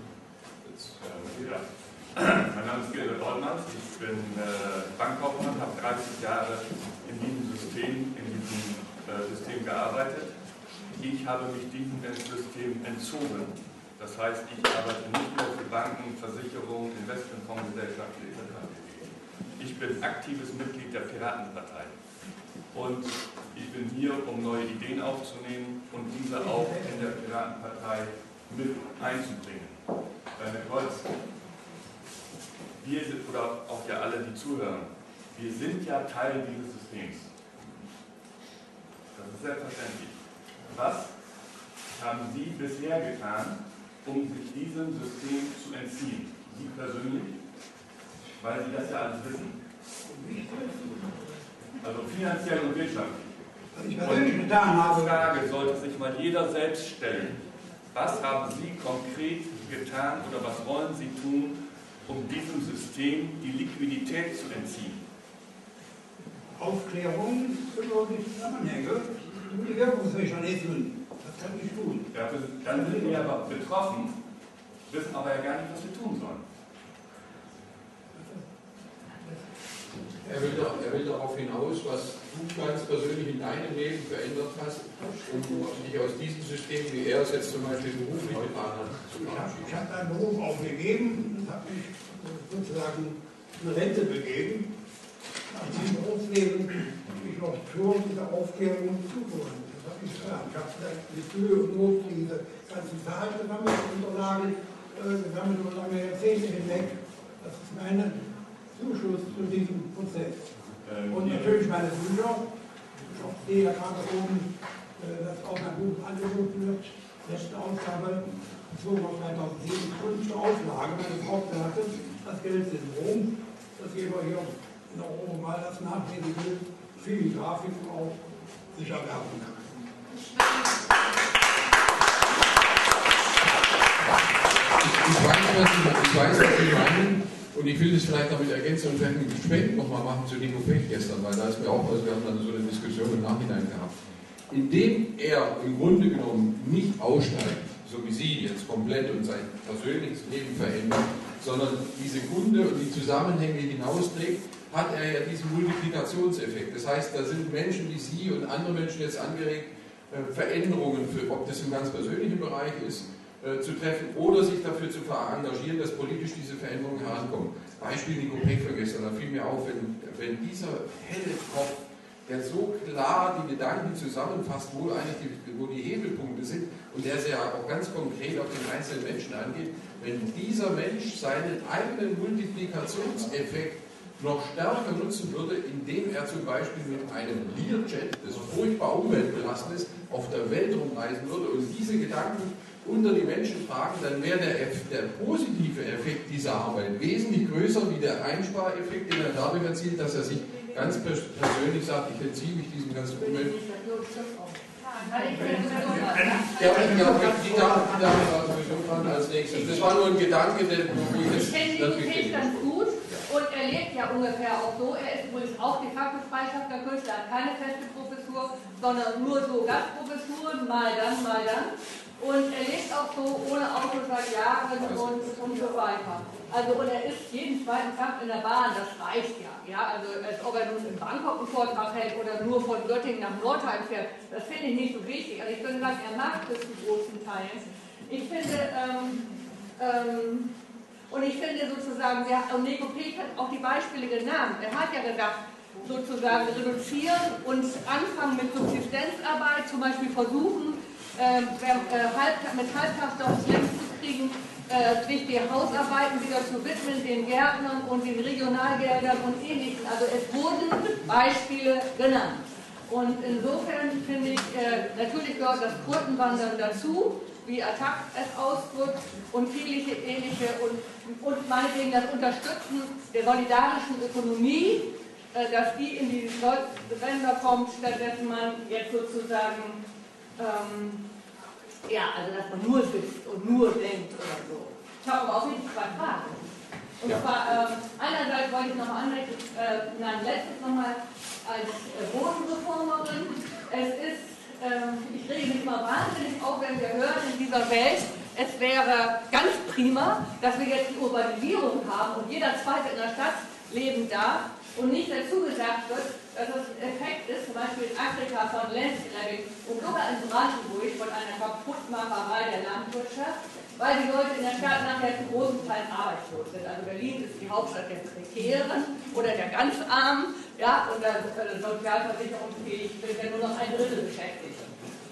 Ja. Mein Name ist Gerhard Ordners, ich bin äh, Bankkaufmann, habe dreißig Jahre in diesem System, in diesem äh, System gearbeitet. Ich habe mich diesem System entzogen. Das heißt, ich arbeite nicht mehr für Banken, Versicherungen, Investmentfondsgesellschaften et cetera. Ich bin aktives Mitglied der Piratenpartei. Und ich bin hier, um neue Ideen aufzunehmen und diese auch in der Piratenpartei mit einzubringen. Deine Kreuz, wir sind, oder auch ja alle, die zuhören, wir sind ja Teil dieses Systems. Das ist selbstverständlich. Was haben Sie bisher getan, um sich diesem System zu entziehen? Sie persönlich? Weil Sie das ja alles wissen. Also finanziell und wirtschaftlich. Was ich persönlich getan habe. Die Frage sollte sich mal jeder selbst stellen. Was haben Sie konkret getan oder was wollen Sie tun, um diesem System die Liquidität zu entziehen? Aufklärung über die Zusammenhänge und die Wirkungsmechanismen. Das kann ich tun. Ja, dann sind wir aber betroffen, wissen aber ja gar nicht, was wir tun sollen. Er will, da, er will darauf hinaus, was du ganz persönlich in deinem Leben verändert hast, um dich aus diesem System, wie er es jetzt zum Beispiel beruflich getan hat, zu verabschieden. Ich habe meinen Beruf aufgegeben und habe mich sozusagen in Rente begeben. Nach diesem Berufsleben habe ich noch für diese Aufklärung zugewandt. Das habe ich getan. Ich habe mit Mühe und Not diese ganzen Zahlen gesammelt, Unterlagen äh, gesammelt über lange Jahrzehnte hinweg. Das ist meine Zuschuss zu diesem Prozess. Ähm, und natürlich meine Bücher. Ich sehe ja gerade oben, äh, dass auch mein Buch angeboten wird. Letzte Ausgabe, zweitausendsieben, fünfte Auflage meines Hauptwerkes, das Geldsyndrom, das jeder hier in Europa mal das nachlesen will, viele Grafiken auch sicher werfen kann. Ich weiß, was Sie, ich weiß, was Sie meinen. Und ich will das vielleicht damit ergänzen und vielleicht ein Gespräch nochmal machen zu Nico Pech gestern, weil da ist mir auch, also wir haben dann so eine Diskussion im Nachhinein gehabt. Indem er im Grunde genommen nicht aussteigt, so wie Sie jetzt komplett und sein persönliches Leben verändert, sondern diese Kunde und die Zusammenhänge hinausträgt, hat er ja diesen Multiplikationseffekt. Das heißt, da sind Menschen wie Sie und andere Menschen jetzt angeregt, Veränderungen, für, ob das im ganz persönlichen Bereich ist, zu treffen oder sich dafür zu engagieren, dass politisch diese Veränderungen herankommen. Beispiel Nico Pech von gestern, da fiel mir auf, wenn, wenn dieser helle Kopf, der so klar die Gedanken zusammenfasst, wo eigentlich die, wo die Hebelpunkte sind und der sehr auch ganz konkret auf den einzelnen Menschen angeht, wenn dieser Mensch seinen eigenen Multiplikationseffekt noch stärker nutzen würde, indem er zum Beispiel mit einem Learjet, das furchtbar umweltbelastend ist, auf der Welt rumreisen würde und diese Gedanken unter die Menschen tragen, dann wäre der, der positive Effekt dieser Arbeit wesentlich größer wie der Einspareffekt, den er dadurch erzielt, dass er sich ganz persönlich sagt, ich entziehe mich diesem ganzen Umwelt. Ja, die Dame war sowieso dran als nächstes. Das war nur ein Gedanke, der wo ich jetzt natürlich ganz gut und er lebt ja ungefähr auch so. Er ist übrigens auch de facto freischaffender Künstler, hat keine feste Professur, sondern nur so Gastprofessuren, mal dann, mal dann. Und er lebt auch so ohne Auto seit Jahren und, und so weiter. Also, und er ist jeden zweiten Tag in der Bahn, das reicht ja. Ja, also, als ob er nun in Bangkok einen Vortrag hält oder nur von Göttingen nach Nordheim fährt, das finde ich nicht so wichtig. Also, ich würde sagen, er macht das zu großen Teilen. Ich finde, ähm, ähm, und ich finde sozusagen, ja, und Nico Pech hat auch die Beispiele genannt. Er hat ja gesagt, sozusagen reduzieren und anfangen mit Subsistenzarbeit, zum Beispiel versuchen, äh, halb, mit Halbtagsjobs längst zu kriegen, äh, sich die Hausarbeiten wieder zu widmen, den Gärtnern und den Regionalgeldern und Ähnlichem. Also es wurden Beispiele genannt. Und insofern finde ich, äh, natürlich gehört das Quotenwandern dazu, wie Attac es ausdrückt, und viele ähnliche, und, und meinetwegen das Unterstützen der solidarischen Ökonomie, äh, dass die in die Länder kommt, stattdessen man jetzt sozusagen Ähm, ja, also dass man nur sitzt und nur denkt oder so. Ich habe aber auch nicht zwei Fragen. Und ja. zwar, äh, einerseits wollte ich noch anmerken, äh, nein, letztes nochmal als äh, Bodenreformerin, es ist, äh, ich rege mich mal wahnsinnig auf, wenn wir hören in dieser Welt, es wäre ganz prima, dass wir jetzt die Urbanisierung haben und jeder Zweite in der Stadt leben darf und nicht dazu gesagt wird, dass das ein Effekt ist, zum Beispiel in Afrika von Landgrabbing und sogar in Brandenburg von einer Kaputtmacherei der Landwirtschaft, weil die Leute in der Stadt nachher zu großen Teilen arbeitslos sind. Also Berlin ist die Hauptstadt der Prekären oder der ganz Armen, ja, und der äh, sozialversicherungsfähig sind ja nur noch ein Drittel beschäftigt.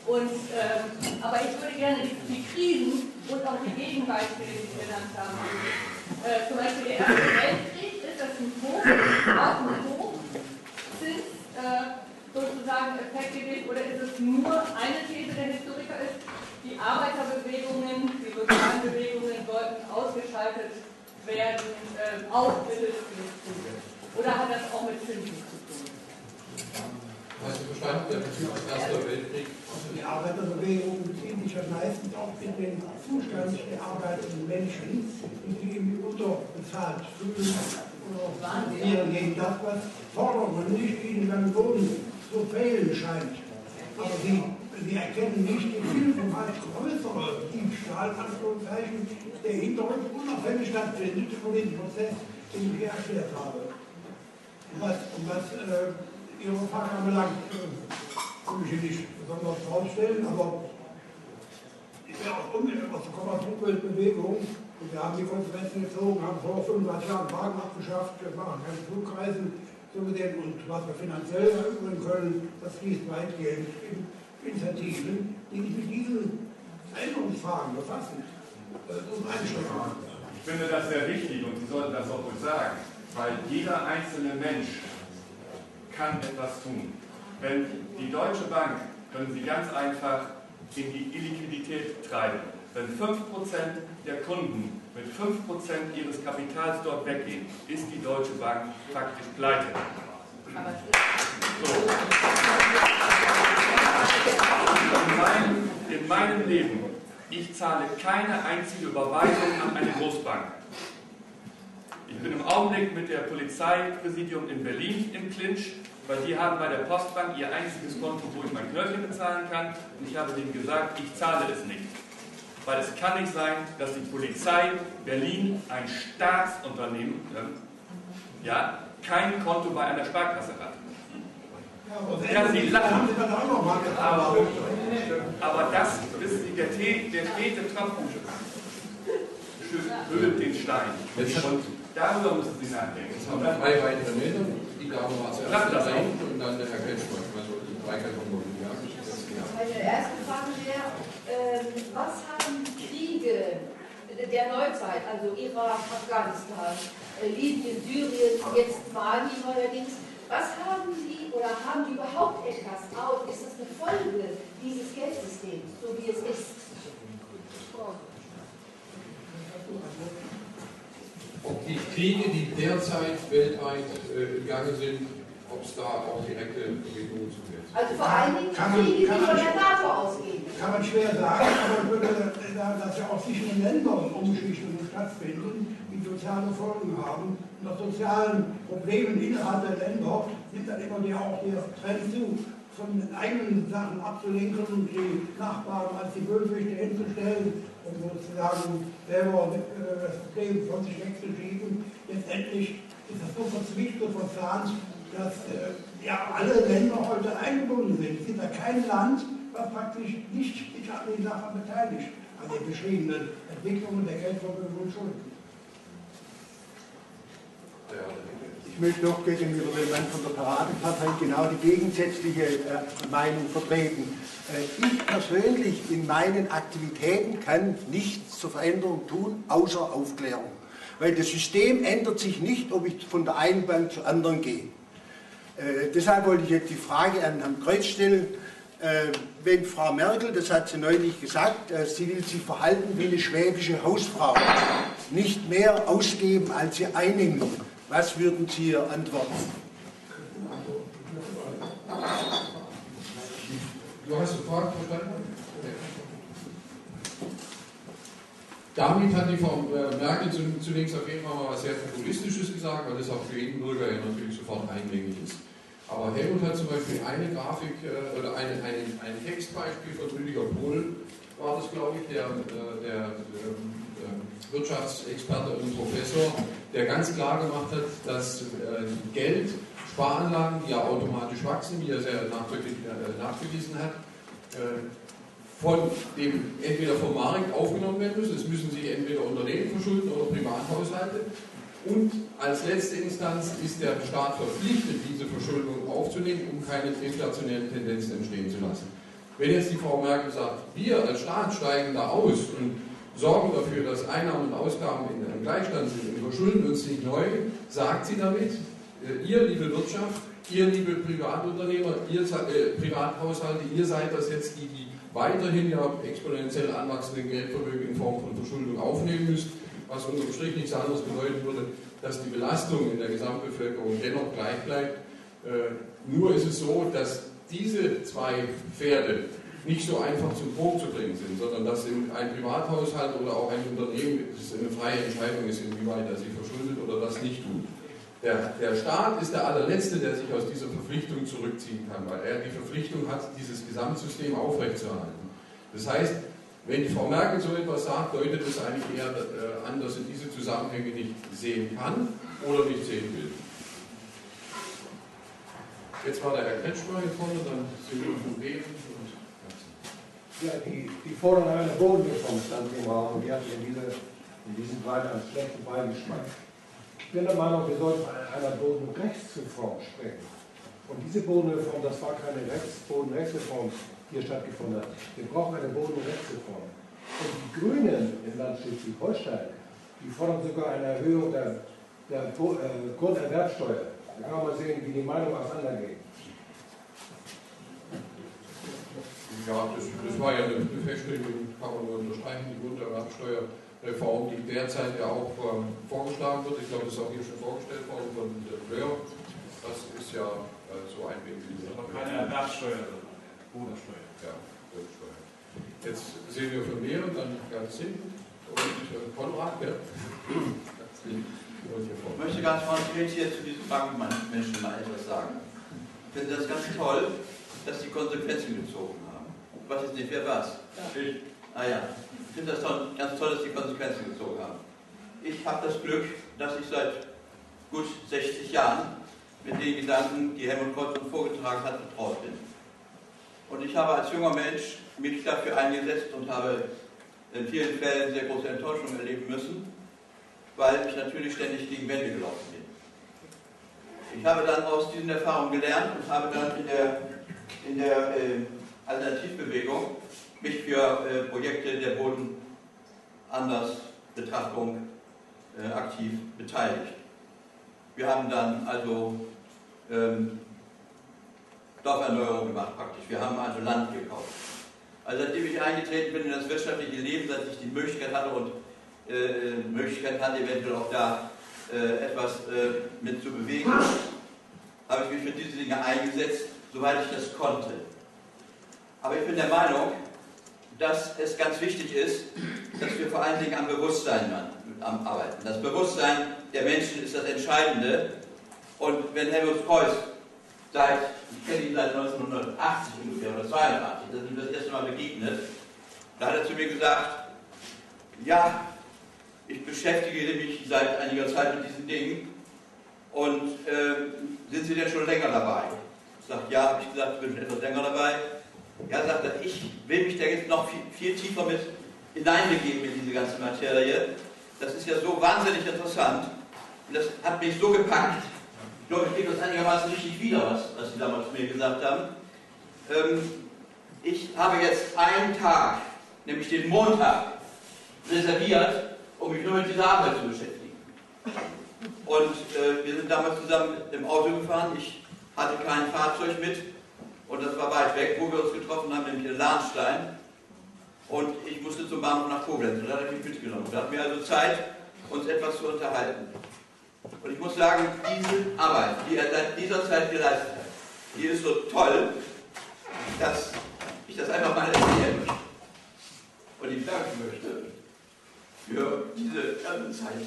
Und, ähm, aber ich würde gerne die, die Krisen und auch die Gegenbeispiele, die Sie genannt haben, äh, zum Beispiel der Erste Weltkrieg, ist das ein Hoch, auch ein Hochzins, äh, sozusagen Effekt gewesen, oder ist es nur eine These der Historiker ist, die Arbeiterbewegungen, die sozialen Bewegungen sollten ausgeschaltet werden, äh, auch mittels Krise. Oder hat das auch mit Zinsen zu tun? Hast du verstanden, der Bezug des Ersten Weltkrieg? Also die Arbeiterbewegungen beziehen sich ja meistens auch in den Zustand der arbeitenden Menschen, die sich irgendwie unterbezahlt fühlen oder hier gegen das, was vordergründig ihnen beim Lohn zu fehlen scheint. Aber sie, sie erkennen nicht den viel weit größere Diebstahl, Anführungszeichen, der hinterrücks unabhängig stattfindet von dem Prozess, den ich hier erklärt habe. Und was, und was äh, Ihre Frage anbelangt, will ich hier nicht besonders draufstellen, aber ich wäre auch unmittelbar aus der Komma-Flugweltbewegung und wir haben die Konsequenzen gezogen, haben vor fünfunddreißig Jahren Wagen abgeschafft, wir machen keine Flugreisen so gesehen und was wir finanziell erübrigen können, das fließt weitgehend in Initiativen, die sich mit diesen Veränderungsfragen befassen. Das ist ein Schritt. Ich finde das sehr wichtig und Sie sollten das auch ruhig sagen, weil jeder einzelne Mensch kann etwas tun. Wenn die Deutsche Bank, können Sie ganz einfach in die Illiquidität treiben. Wenn fünf Prozent der Kunden mit fünf Prozent ihres Kapitals dort weggehen, ist die Deutsche Bank faktisch pleite. So. In, meinem, in meinem Leben, ich zahle keine einzige Überweisung an eine Großbank. Ich bin im Augenblick mit der Polizeipräsidium in Berlin im Clinch, weil die haben bei der Postbank ihr einziges Konto, wo ich mein Knöllchen bezahlen kann. Und ich habe denen gesagt, ich zahle es nicht. Weil es kann nicht sein, dass die Polizei Berlin, ein Staatsunternehmen, ja, kein Konto bei einer Sparkasse hat. Ja, sie lachen. Aber, aber das, wissen Sie, der, Tee, der stete Tropfen höhlt den Stein. Und darüber müssen Sie nachdenken. Jetzt haben wir drei weitere Meter. Die Dame war zuerst da hinten und dann der Herr Kretschmann. Also die drei Kategorien. Ja. Meine erste Frage wäre, ähm, was haben Kriege der Neuzeit, also Irak, Afghanistan, äh, Libyen, Syrien, jetzt Mali neuerdings, was haben die oder haben die überhaupt etwas auf? Ist das eine Folge dieses Geldsystems, so wie es ist? Ob die Kriege, die derzeit weltweit äh, im Gange sind, ob es da auch direkte Bewegungen zu gibt. Also vor allen Dingen Kann man- Kriege, die kann von man- der NATO ausgehen. Kann man schwer sagen, aber ich würde sagen, dass ja auch zwischen den Ländern Umschichtungen stattfinden, die soziale Folgen haben. Und aus sozialen Problemen innerhalb der Länder nimmt dann immer der, auch der Trend zu, von den eigenen Sachen abzulenken und die Nachbarn als die Bösewichte hinzustellen und sozusagen selber äh, das Problem von sich wegzuschieben. Letztendlich ist das so verzwickt und verzahnt, dass äh, ja, alle Länder heute eingebunden sind. Es gibt ja kein Land, was praktisch nicht sich an den Sachen beteiligt, an den beschriebenen Entwicklungen der Geldvermögen und Schulden. Ich möchte noch gegenüber dem Mann von der Paradepartei genau die gegensätzliche äh, Meinung vertreten. Äh, ich persönlich in meinen Aktivitäten kann nichts zur Veränderung tun, außer Aufklärung. Weil das System ändert sich nicht, ob ich von der einen Bank zur anderen gehe. Äh, deshalb wollte ich jetzt die Frage an Herrn Kreuz stellen, äh, wenn Frau Merkel, das hat sie neulich gesagt, äh, sie will sich verhalten wie eine schwäbische Hausfrau, nicht mehr ausgeben, als sie einnimmt. Was würden Sie ihr antworten? Du hast die Frage verstanden? Damit hat die Frau Merkel zunächst auf jeden Fall mal was sehr Populistisches gesagt, weil das auch für jeden Bürger ja natürlich sofort eingängig ist. Aber Helmut hat zum Beispiel eine Grafik oder eine, eine, ein Textbeispiel von Rüdiger Pohl, war das, glaube ich, der, der, der Wirtschaftsexperte und Professor, der ganz klar gemacht hat, dass Geld, Sparanlagen, die ja automatisch wachsen, wie er sehr nachgewiesen hat, von dem, entweder vom Markt aufgenommen werden müssen, es müssen sich entweder Unternehmen verschulden oder Privathaushalte, und als letzte Instanz ist der Staat verpflichtet, diese Verschuldung aufzunehmen, um keine inflationären Tendenzen entstehen zu lassen. Wenn jetzt die Frau Merkel sagt, wir als Staat steigen da aus und sorgen dafür, dass Einnahmen und Ausgaben in einem Gleichstand sind und verschulden uns nicht neu, sagt sie damit, ihr liebe Wirtschaft, ihr liebe Privatunternehmer, ihr äh, Privathaushalte, ihr seid das jetzt die, die weiterhin ja exponentiell anwachsenden Geldvermögen in Form von Verschuldung aufnehmen müsst, was unterm Strich nichts anderes bedeuten würde, dass die Belastung in der Gesamtbevölkerung dennoch gleich bleibt. Äh, nur ist es so, dass diese zwei Pferde nicht so einfach zum Bruch zu bringen sind, sondern dass ein Privathaushalt oder auch ein Unternehmen es eine freie Entscheidung ist, inwieweit er sich verschuldet oder das nicht tut. Der, der Staat ist der allerletzte, der sich aus dieser Verpflichtung zurückziehen kann, weil er die Verpflichtung hat, dieses Gesamtsystem aufrechtzuerhalten. Das heißt, wenn die Frau Merkel so etwas sagt, deutet es eigentlich eher äh, an, dass sie diese Zusammenhänge nicht sehen kann oder nicht sehen will. Jetzt war der Herr Kretschmer hier vorne, dann sind wir von Bremen und ja, die, die Forderung einer Bodenreform stand im Raum und die hat in, diese, in diesem Fall einen schlechten Beigeschmack. Ich bin der Meinung, wir sollten von einer Bodenrechtsreform sprechen. Und diese Bodenreform, das war keine Rechts Bodenrechtsreform, die hier stattgefunden hat. Wir brauchen eine Bodenrechtsreform. Und die Grünen im Land Schleswig-Holstein, die fordern sogar eine Erhöhung der, der äh, Grunderwerbsteuer. Da kann man mal sehen, wie die Meinungen auseinandergehen. Ja, das, das war ja eine Feststellung, kann man nur unterstreichen, die Grunderwerbsteuerreform, die derzeit ja auch ähm, vorgeschlagen wird. Ich glaube, das ist auch hier schon vorgestellt worden von der Fleur. Das ist ja äh, so ein Weg. Aber keine Erwerbsteuer, sondern Bodensteuer. Ja, Bodensteuer. Jetzt sehen wir von mir und dann ganz hinten und äh, Konrad, ja. Ich möchte ganz konkret hier zu diesen Bankmenschen mal etwas sagen. Ich finde das ganz toll, dass die Konsequenzen gezogen haben. Ich weiß jetzt nicht, wer was? Ich. Ah ja, ich finde das toll, ganz toll, dass die Konsequenzen gezogen haben. Ich habe das Glück, dass ich seit gut sechzig Jahren mit den Gedanken, die Helmut Kohl uns vorgetragen hat, betraut bin. Und ich habe als junger Mensch mich dafür eingesetzt und habe in vielen Fällen sehr große Enttäuschung erleben müssen, weil ich natürlich ständig gegen Wände gelaufen bin. Ich habe dann aus diesen Erfahrungen gelernt und habe dann in der, in der äh, Alternativbewegung mich für äh, Projekte der Bodenanlassbetrachtung äh, aktiv beteiligt. Wir haben dann also ähm, Dorferneuerung gemacht praktisch. Wir haben also Land gekauft. Also seitdem ich eingetreten bin in das wirtschaftliche Leben, seit ich die Möglichkeit hatte und äh, Möglichkeit hatte, eventuell auch da äh, etwas äh, mit zu bewegen, habe ich mich für diese Dinge eingesetzt, soweit ich das konnte. Aber ich bin der Meinung, dass es ganz wichtig ist, dass wir vor allen Dingen am Bewusstsein am arbeiten. Das Bewusstsein der Menschen ist das Entscheidende. Und wenn Helmut Preuß seit, ich kenne ihn seit neunzehnhundertachtzig ungefähr, oder zweiundachtzig, da sind wir das erste Mal begegnet, da hat er zu mir gesagt, ja, ich beschäftige mich seit einiger Zeit mit diesen Dingen und äh, sind Sie denn schon länger dabei? Ich sage, ja, habe ich gesagt, ich bin schon etwas länger dabei. Ja, sagt er, ich will mich da jetzt noch viel, viel tiefer mit hineinbegeben in diese ganze Materie. Das ist ja so wahnsinnig interessant und das hat mich so gepackt. Ich glaube, ich gebe das einigermaßen richtig wieder, was, was Sie damals zu mir gesagt haben. Ähm, ich habe jetzt einen Tag, nämlich den Montag, reserviert, um mich nur mit dieser Arbeit zu beschäftigen. Und äh, wir sind damals zusammen im Auto gefahren. Ich hatte kein Fahrzeug mit und das war weit weg, wo wir uns getroffen haben, nämlich in Lahnstein. Und ich musste zum Bahnhof nach Koblenz und da hat er mich mitgenommen. Da hatten wir also Zeit, uns etwas zu unterhalten. Und ich muss sagen, diese Arbeit, die er seit dieser Zeit geleistet hat, die ist so toll, dass ich das einfach mal erzählen möchte. Und ich danken möchte für diese ganze Zeit.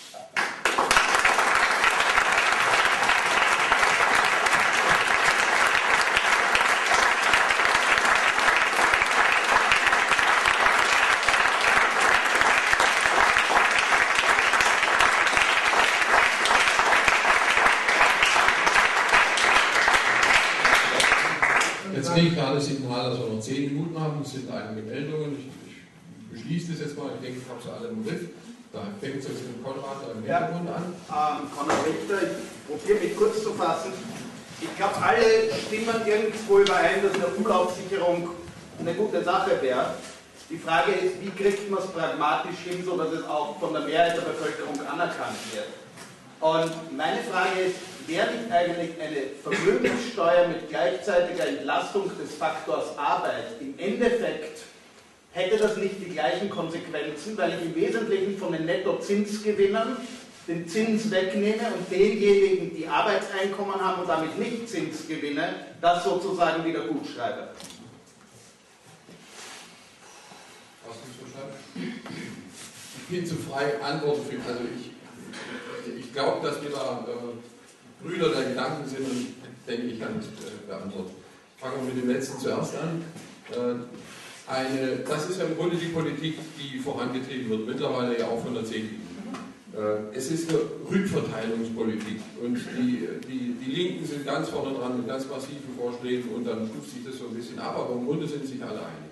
Jetzt kriege ich gerade das Signal, dass wir noch zehn Minuten haben. Es sind einige Meldungen. Ich, ich beschließe das jetzt mal. Ich denke, ich habe sie alle im Griff. Da fängt es jetzt mit Konrad im Hintergrund an. Ähm, Konrad Richter, ich probiere mich kurz zu fassen. Ich glaube, alle stimmen irgendwo überein, dass eine Umlaufsicherung eine gute Sache wäre. Die Frage ist, wie kriegt man es pragmatisch hin, sodass es auch von der Mehrheit der Bevölkerung anerkannt wird. Und meine Frage ist, wäre nicht eigentlich eine Vermögenssteuer mit gleichzeitiger Entlastung des Faktors Arbeit im Endeffekt, hätte das nicht die gleichen Konsequenzen, weil ich im Wesentlichen von den Nettozinsgewinnern den Zins wegnehme und denjenigen, die Arbeitseinkommen haben und damit nicht Zinsgewinne, das sozusagen wieder gut schreibe. Hast du es verstanden? Ich bin zu frei, Antworten für. Also ich, ich glaube, dass wir da äh, Brüder der Gedanken sind und denke, ich kann es äh, beantworten. Fangen wir mit dem letzten zuerst an. Äh, eine, das ist ja im Grunde die Politik, die vorangetrieben wird, mittlerweile ja auch von der C D U. Äh, es ist eine Rückverteilungspolitik und die, die, die Linken sind ganz vorne dran mit ganz massiven Vorschlägen und dann stuft sich das so ein bisschen ab, aber im Grunde sind sich alle einig.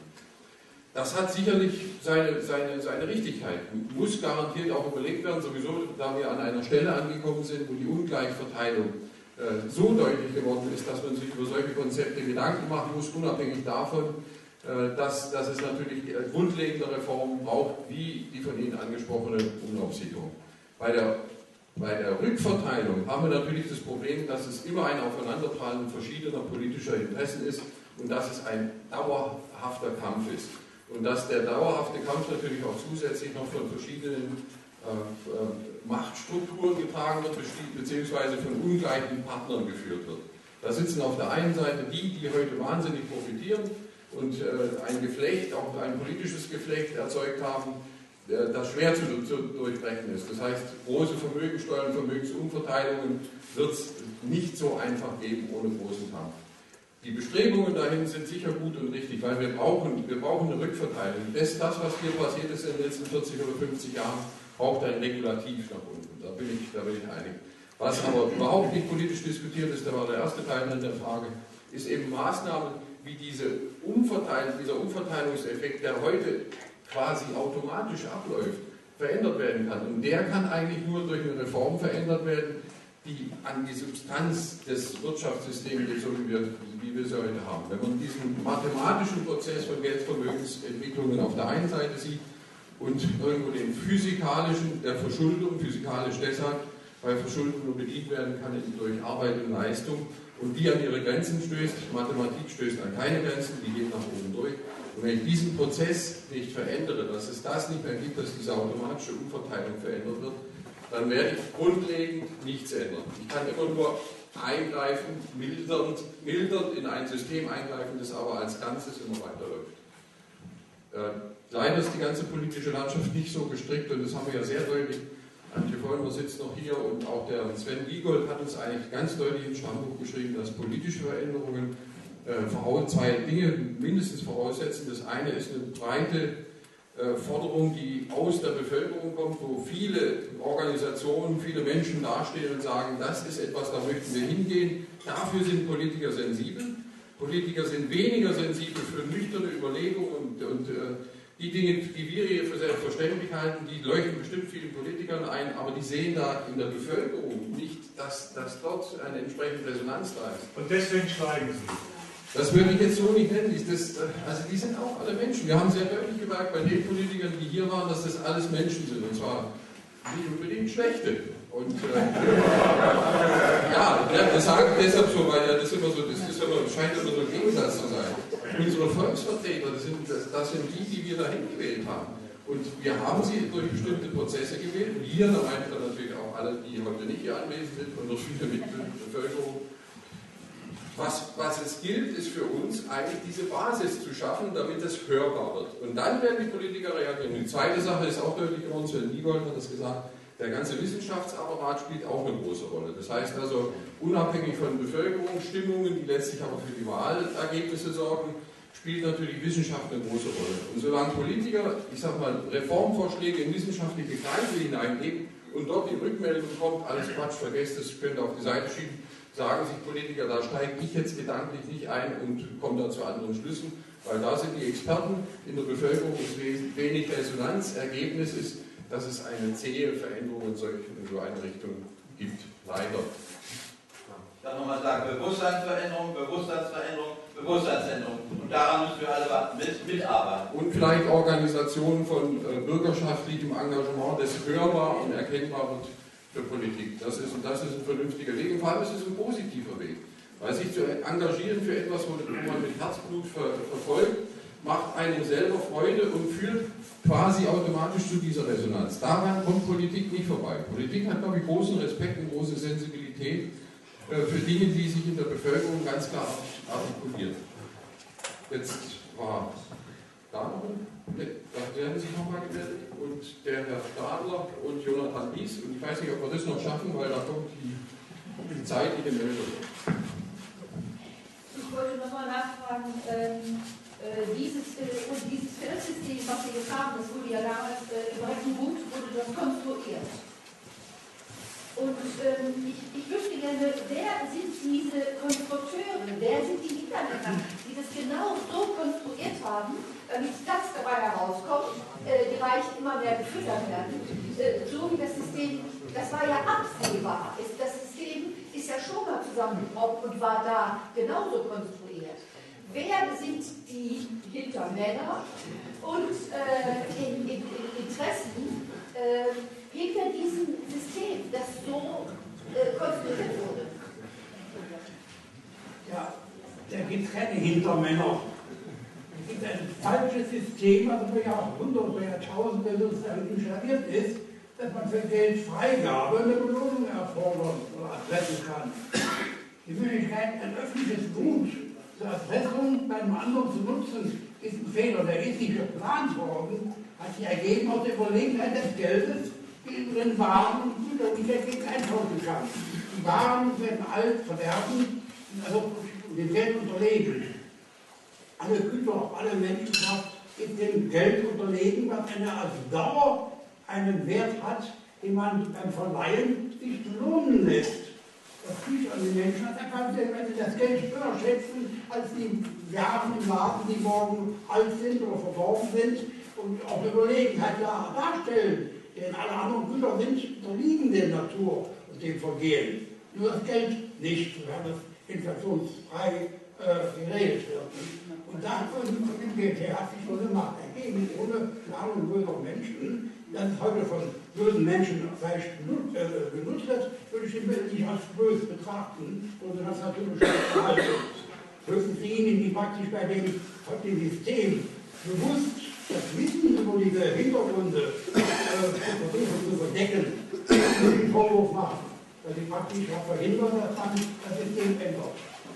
Das hat sicherlich seine, seine, seine Richtigkeit, muss garantiert auch überlegt werden, sowieso da wir an einer Stelle angekommen sind, wo die Ungleichverteilung äh, so deutlich geworden ist, dass man sich über solche Konzepte Gedanken machen muss, unabhängig davon, äh, dass, dass es natürlich äh, grundlegende Reformen braucht, wie die von Ihnen angesprochene Umlaufsicherung. Bei der, bei der Rückverteilung haben wir natürlich das Problem, dass es immer ein Aufeinanderprallen verschiedener politischer Interessen ist und dass es ein dauerhafter Kampf ist. Und dass der dauerhafte Kampf natürlich auch zusätzlich noch von verschiedenen äh, äh, Machtstrukturen getragen wird, beziehungsweise von ungleichen Partnern geführt wird. Da sitzen auf der einen Seite die, die heute wahnsinnig profitieren und äh, ein Geflecht, auch ein politisches Geflecht erzeugt haben, äh, das schwer zu, zu durchbrechen ist. Das heißt, große Vermögenssteuern, Vermögensumverteilungen wird es nicht so einfach geben ohne großen Kampf. Die Bestrebungen dahin sind sicher gut und richtig, weil wir brauchen, wir brauchen eine Rückverteilung. Das, das, was hier passiert ist in den letzten vierzig oder fünfzig Jahren, braucht ein Regulativ nach unten. Da bin ich, da bin ich einig. Was aber überhaupt nicht politisch diskutiert ist, da war der erste Teil der Frage, ist eben Maßnahmen, wie diese Umverteilung, dieser Umverteilungseffekt, der heute quasi automatisch abläuft, verändert werden kann. Und der kann eigentlich nur durch eine Reform verändert werden, die an die Substanz des Wirtschaftssystems geht, so wie wir, wie wir es heute haben. Wenn man diesen mathematischen Prozess von Geldvermögensentwicklungen auf der einen Seite sieht und irgendwo den physikalischen, der Verschuldung, physikalisch deshalb, weil Verschuldung nur bedient werden kann durch Arbeit und Leistung und die an ihre Grenzen stößt, Mathematik stößt an keine Grenzen, die geht nach oben durch. Und wenn ich diesen Prozess nicht verändere, dass es das nicht mehr gibt, dass diese automatische Umverteilung verändert wird, dann werde ich grundlegend nichts ändern. Ich kann immer nur eingreifen, mildernd, mildernd in ein System eingreifen, das aber als Ganzes immer weiterläuft. Äh, leider ist die ganze politische Landschaft nicht so gestrickt und das haben wir ja sehr deutlich. Antje Vollmer sitzt noch hier und auch der Sven Giegold hat uns eigentlich ganz deutlich ins Stammbuch geschrieben, dass politische Veränderungen äh, zwei Dinge mindestens voraussetzen. Das eine ist eine breite Forderung, die aus der Bevölkerung kommt, wo viele Organisationen, viele Menschen dastehen und sagen, das ist etwas, da möchten wir hingehen. Dafür sind Politiker sensibel. Politiker sind weniger sensibel für nüchterne Überlegungen und, und äh, die Dinge, die wir hier für selbstverständlich halten, die leuchten bestimmt vielen Politikern ein, aber die sehen da in der Bevölkerung nicht, dass, dass dort eine entsprechende Resonanz da ist. Und deswegen schweigen sie. Das würde ich jetzt so nicht nennen. Das, also die sind auch alle Menschen. Wir haben sehr deutlich gemerkt bei den Politikern, die hier waren, dass das alles Menschen sind. Und zwar nicht unbedingt schlechte. Und äh, ja, das sage ich deshalb so, weil ja das immer so, das ist immer, scheint immer so ein Gegensatz zu sein. Unsere Volksvertreter, das sind, das, das sind die, die wir dahin gewählt haben. Und wir haben sie durch bestimmte Prozesse gewählt. Wir, da meint man natürlich auch alle, die heute nicht hier anwesend sind und noch viele Mitglieder der Bevölkerung. Was, was es gilt, ist für uns eigentlich diese Basis zu schaffen, damit es hörbar wird. Und dann werden die Politiker reagieren. Die zweite Sache ist auch deutlich geworden, Sven Giegold hat das gesagt, der ganze Wissenschaftsapparat spielt auch eine große Rolle. Das heißt also, unabhängig von Bevölkerungsstimmungen, die letztlich aber für die Wahlergebnisse sorgen, spielt natürlich Wissenschaft eine große Rolle. Und solange Politiker, ich sag mal, Reformvorschläge in wissenschaftliche Kreise hineingeben und dort die Rückmeldung kommt, alles Quatsch, vergesst es, könnt ihr auf die Seite schieben, sagen sich Politiker, da steige ich jetzt gedanklich nicht ein und komme da zu anderen Schlüssen, weil da sind die Experten in der Bevölkerung, ist wenig Resonanz. Ergebnis ist, dass es eine zähe Veränderung in, solch, in so eine Richtung gibt. Leider. Ich kann nochmal sagen, Bewusstseinsveränderung, Bewusstseinsveränderung, Bewusstseinsänderung. Und daran müssen wir alle mitarbeiten. Und vielleicht Organisationen von äh, bürgerschaftlichem Engagement, das hörbar und erkennbar wird für Politik. Das ist, und das ist ein vernünftiger Weg. Und vor allem ist es ein positiver Weg. Weil sich zu engagieren für etwas, wo man mit Herzblut ver, verfolgt, macht einem selber Freude und führt quasi automatisch zu dieser Resonanz. Daran kommt Politik nicht vorbei. Politik hat, glaube ich, großen Respekt und große Sensibilität äh, für Dinge, die sich in der Bevölkerung ganz klar artikulieren. Jetzt war da noch ein, da werden sich nochmal gemeldet, und der Herr Stadler und Jonathan Lies, und ich weiß nicht, ob wir das noch schaffen, weil da kommt die, die Zeit in den Meldung. Ich wollte nochmal nachfragen, ähm, äh, dieses, äh, dieses Finanzsystem, was wir jetzt haben, das wurde ja damals äh, im Bretton Woods, wurde das konstruiert. Und ähm, ich, ich wüsste gerne, wer sind diese Konstrukteure, wer sind die Niederländer, die das genau so konstruiert haben, damit das dabei herauskommt, äh, die Reichen immer mehr gefüttert werden. Äh, so wie das System, das war ja absehbar. Ist, das System ist ja schon mal zusammengebrochen und war da genauso konstruiert. Wer sind die Hintermänner und äh, in, in, in Interessen äh, hinter diesem System, das so äh, konstruiert wurde? Ja, da gibt es keine Hintermänner. Es gibt ein falsches System, also wo ja auch hunderte, ja tausende sozusagen installiert ist, dass man für Geldfreigabe eine Belohnung erfordern oder erpressen kann. Die Möglichkeit, ein öffentliches Gut zur Erpressung bei einem anderen zu nutzen, ist ein Fehler. Der ist nicht geplant worden, hat sich ergeben aus der Überlegenheit des Geldes, in Waren und Güter, die der Geld einkaufen kann. Die Waren werden alt, verderben, also dem Geld unterlegen. Alle Güter, alle Menschenschaft ist dem Geld unterlegen, was eine als Dauer einen Wert hat, den man beim Verleihen sich belohnen lässt. Das liegt an den Menschen, da kann sie, wenn sie das Geld höher schätzen, als die Waren im Laden, die morgen alt sind oder verdorben sind und auch eine Überlegenheit darstellen. Denn alle anderen Güter sind unterliegen der Natur und dem Vergehen. Nur das Geld nicht, weil das inflationsfrei äh, geregelt wird. Und davon dem Geld her hat sich so eine Macht ergeben, ohne Planung böser Menschen. Das ist heute von bösen Menschen vielleicht benutzt, äh, benutzt wird, würde ich den nicht als böse betrachten, sondern das natürlich Verhalten. Höchstens diejenigen, die praktisch bei dem, dem System bewusst das Wissen über diese Hintergründe äh, versuchen zu verdecken, den Vorwurf machen, dass sie praktisch auch verhindern, dass man das System ändert.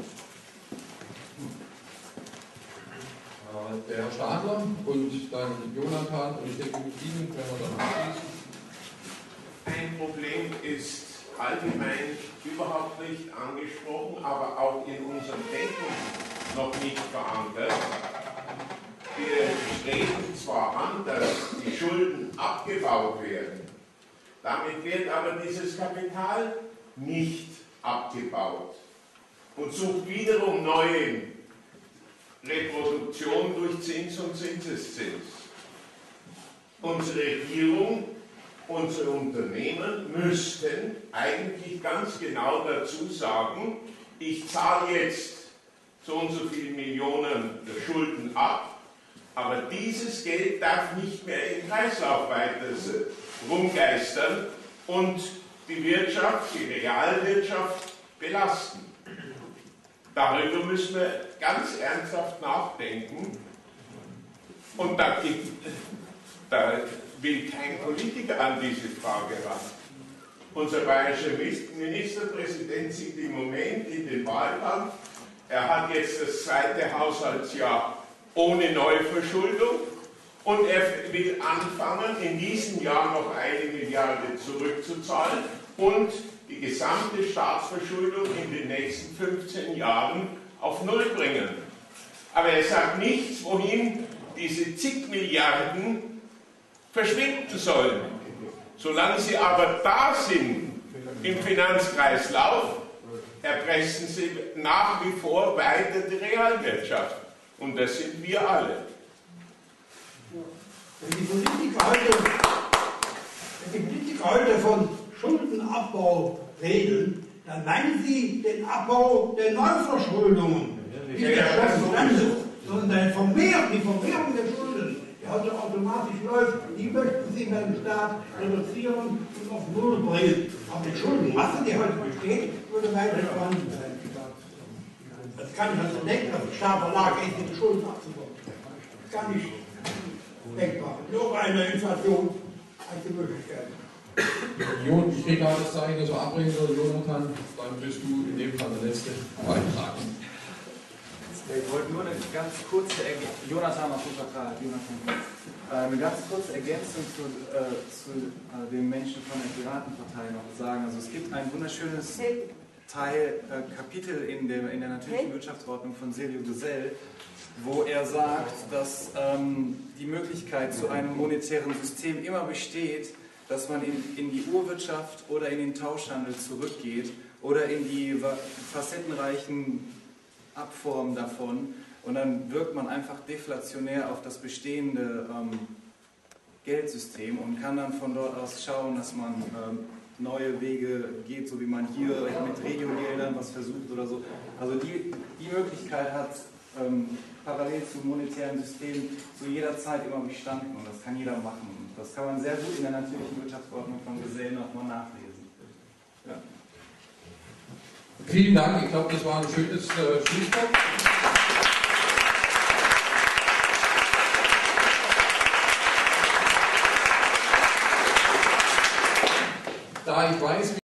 Der Herr Stadler und dann Jonathan, und ich denke mit Ihnen können wir dann abschließen. Ein Problem ist allgemein überhaupt nicht angesprochen, aber auch in unserem Denken noch nicht verankert. Wir streben zwar an, dass die Schulden abgebaut werden, damit wird aber dieses Kapital nicht abgebaut und sucht wiederum neue Reproduktion durch Zins und Zinseszins. Unsere Regierung, unsere Unternehmen müssten eigentlich ganz genau dazu sagen, ich zahle jetzt so und so viele Millionen Schulden ab, aber dieses Geld darf nicht mehr im Kreislauf weiter rumgeistern und die Wirtschaft, die Realwirtschaft belasten. Darüber müssen wir ganz ernsthaft nachdenken. Und da, gibt, da will kein Politiker an diese Frage ran. Unser bayerischer Ministerpräsident sieht im Moment in den Wahlkampf. Er hat jetzt das zweite Haushaltsjahr ohne Neuverschuldung und er will anfangen, in diesem Jahr noch eine Milliarde zurückzuzahlen und die gesamte Staatsverschuldung in den nächsten fünfzehn Jahren auf Null bringen. Aber er sagt nichts, wohin diese zig Milliarden verschwinden sollen. Solange sie aber da sind im Finanzkreislauf, erpressen sie nach wie vor weiter die Realwirtschaft. Und das sind wir alle. Wenn die Politiker heute, wenn die Politiker heute von Schuldenabbau reden, dann meinen sie den Abbau der Neuverschuldungen, nicht der Schuldenbremse, sondern Vermehrung, die Vermehrung der Schulden, die heute automatisch läuft, die möchten Sie beim Staat reduzieren und auf Null bringen. Aber die Schuldenmasse, die heute besteht, würde weiter vorhanden sein. Das kann ich also denken, dass der Staat verlagert ist, die Schulden abzubauen. Das kann nicht denkbar. Nur eine Inflation als die Möglichkeit. Jon, ich kriege gerade das Zeichen, dass wir abbringen sollen, Jonathan. Dann bist du in dem Fall der letzte Beitrag. Ich wollte nur eine ganz kurze Ergänzung, Jonathan auf jeden Fall, Jonathan, eine ganz kurze Ergänzung zu, äh, zu äh, den Menschen von der Piratenpartei noch sagen. Also es gibt ein wunderschönes Teil, äh, Kapitel in der, in der natürlichen Wirtschaftsordnung von Silvio Gesell, wo er sagt, dass ähm, die Möglichkeit zu einem monetären System immer besteht, dass man in, in die Urwirtschaft oder in den Tauschhandel zurückgeht oder in die facettenreichen Abformen davon und dann wirkt man einfach deflationär auf das bestehende ähm, Geldsystem und kann dann von dort aus schauen, dass man ähm, neue Wege geht, so wie man hier mit Regiogeldern was versucht oder so. Also die, die Möglichkeit hat ähm, parallel zum monetären System zu jeder Zeit immer bestanden und das kann jeder machen. Das kann man sehr gut in der natürlichen Wirtschaftsordnung von Gesell nochmal nachlesen. Ja. Vielen Dank, ich glaube, das war ein schönes äh, Schlusswort. Da ich weiß,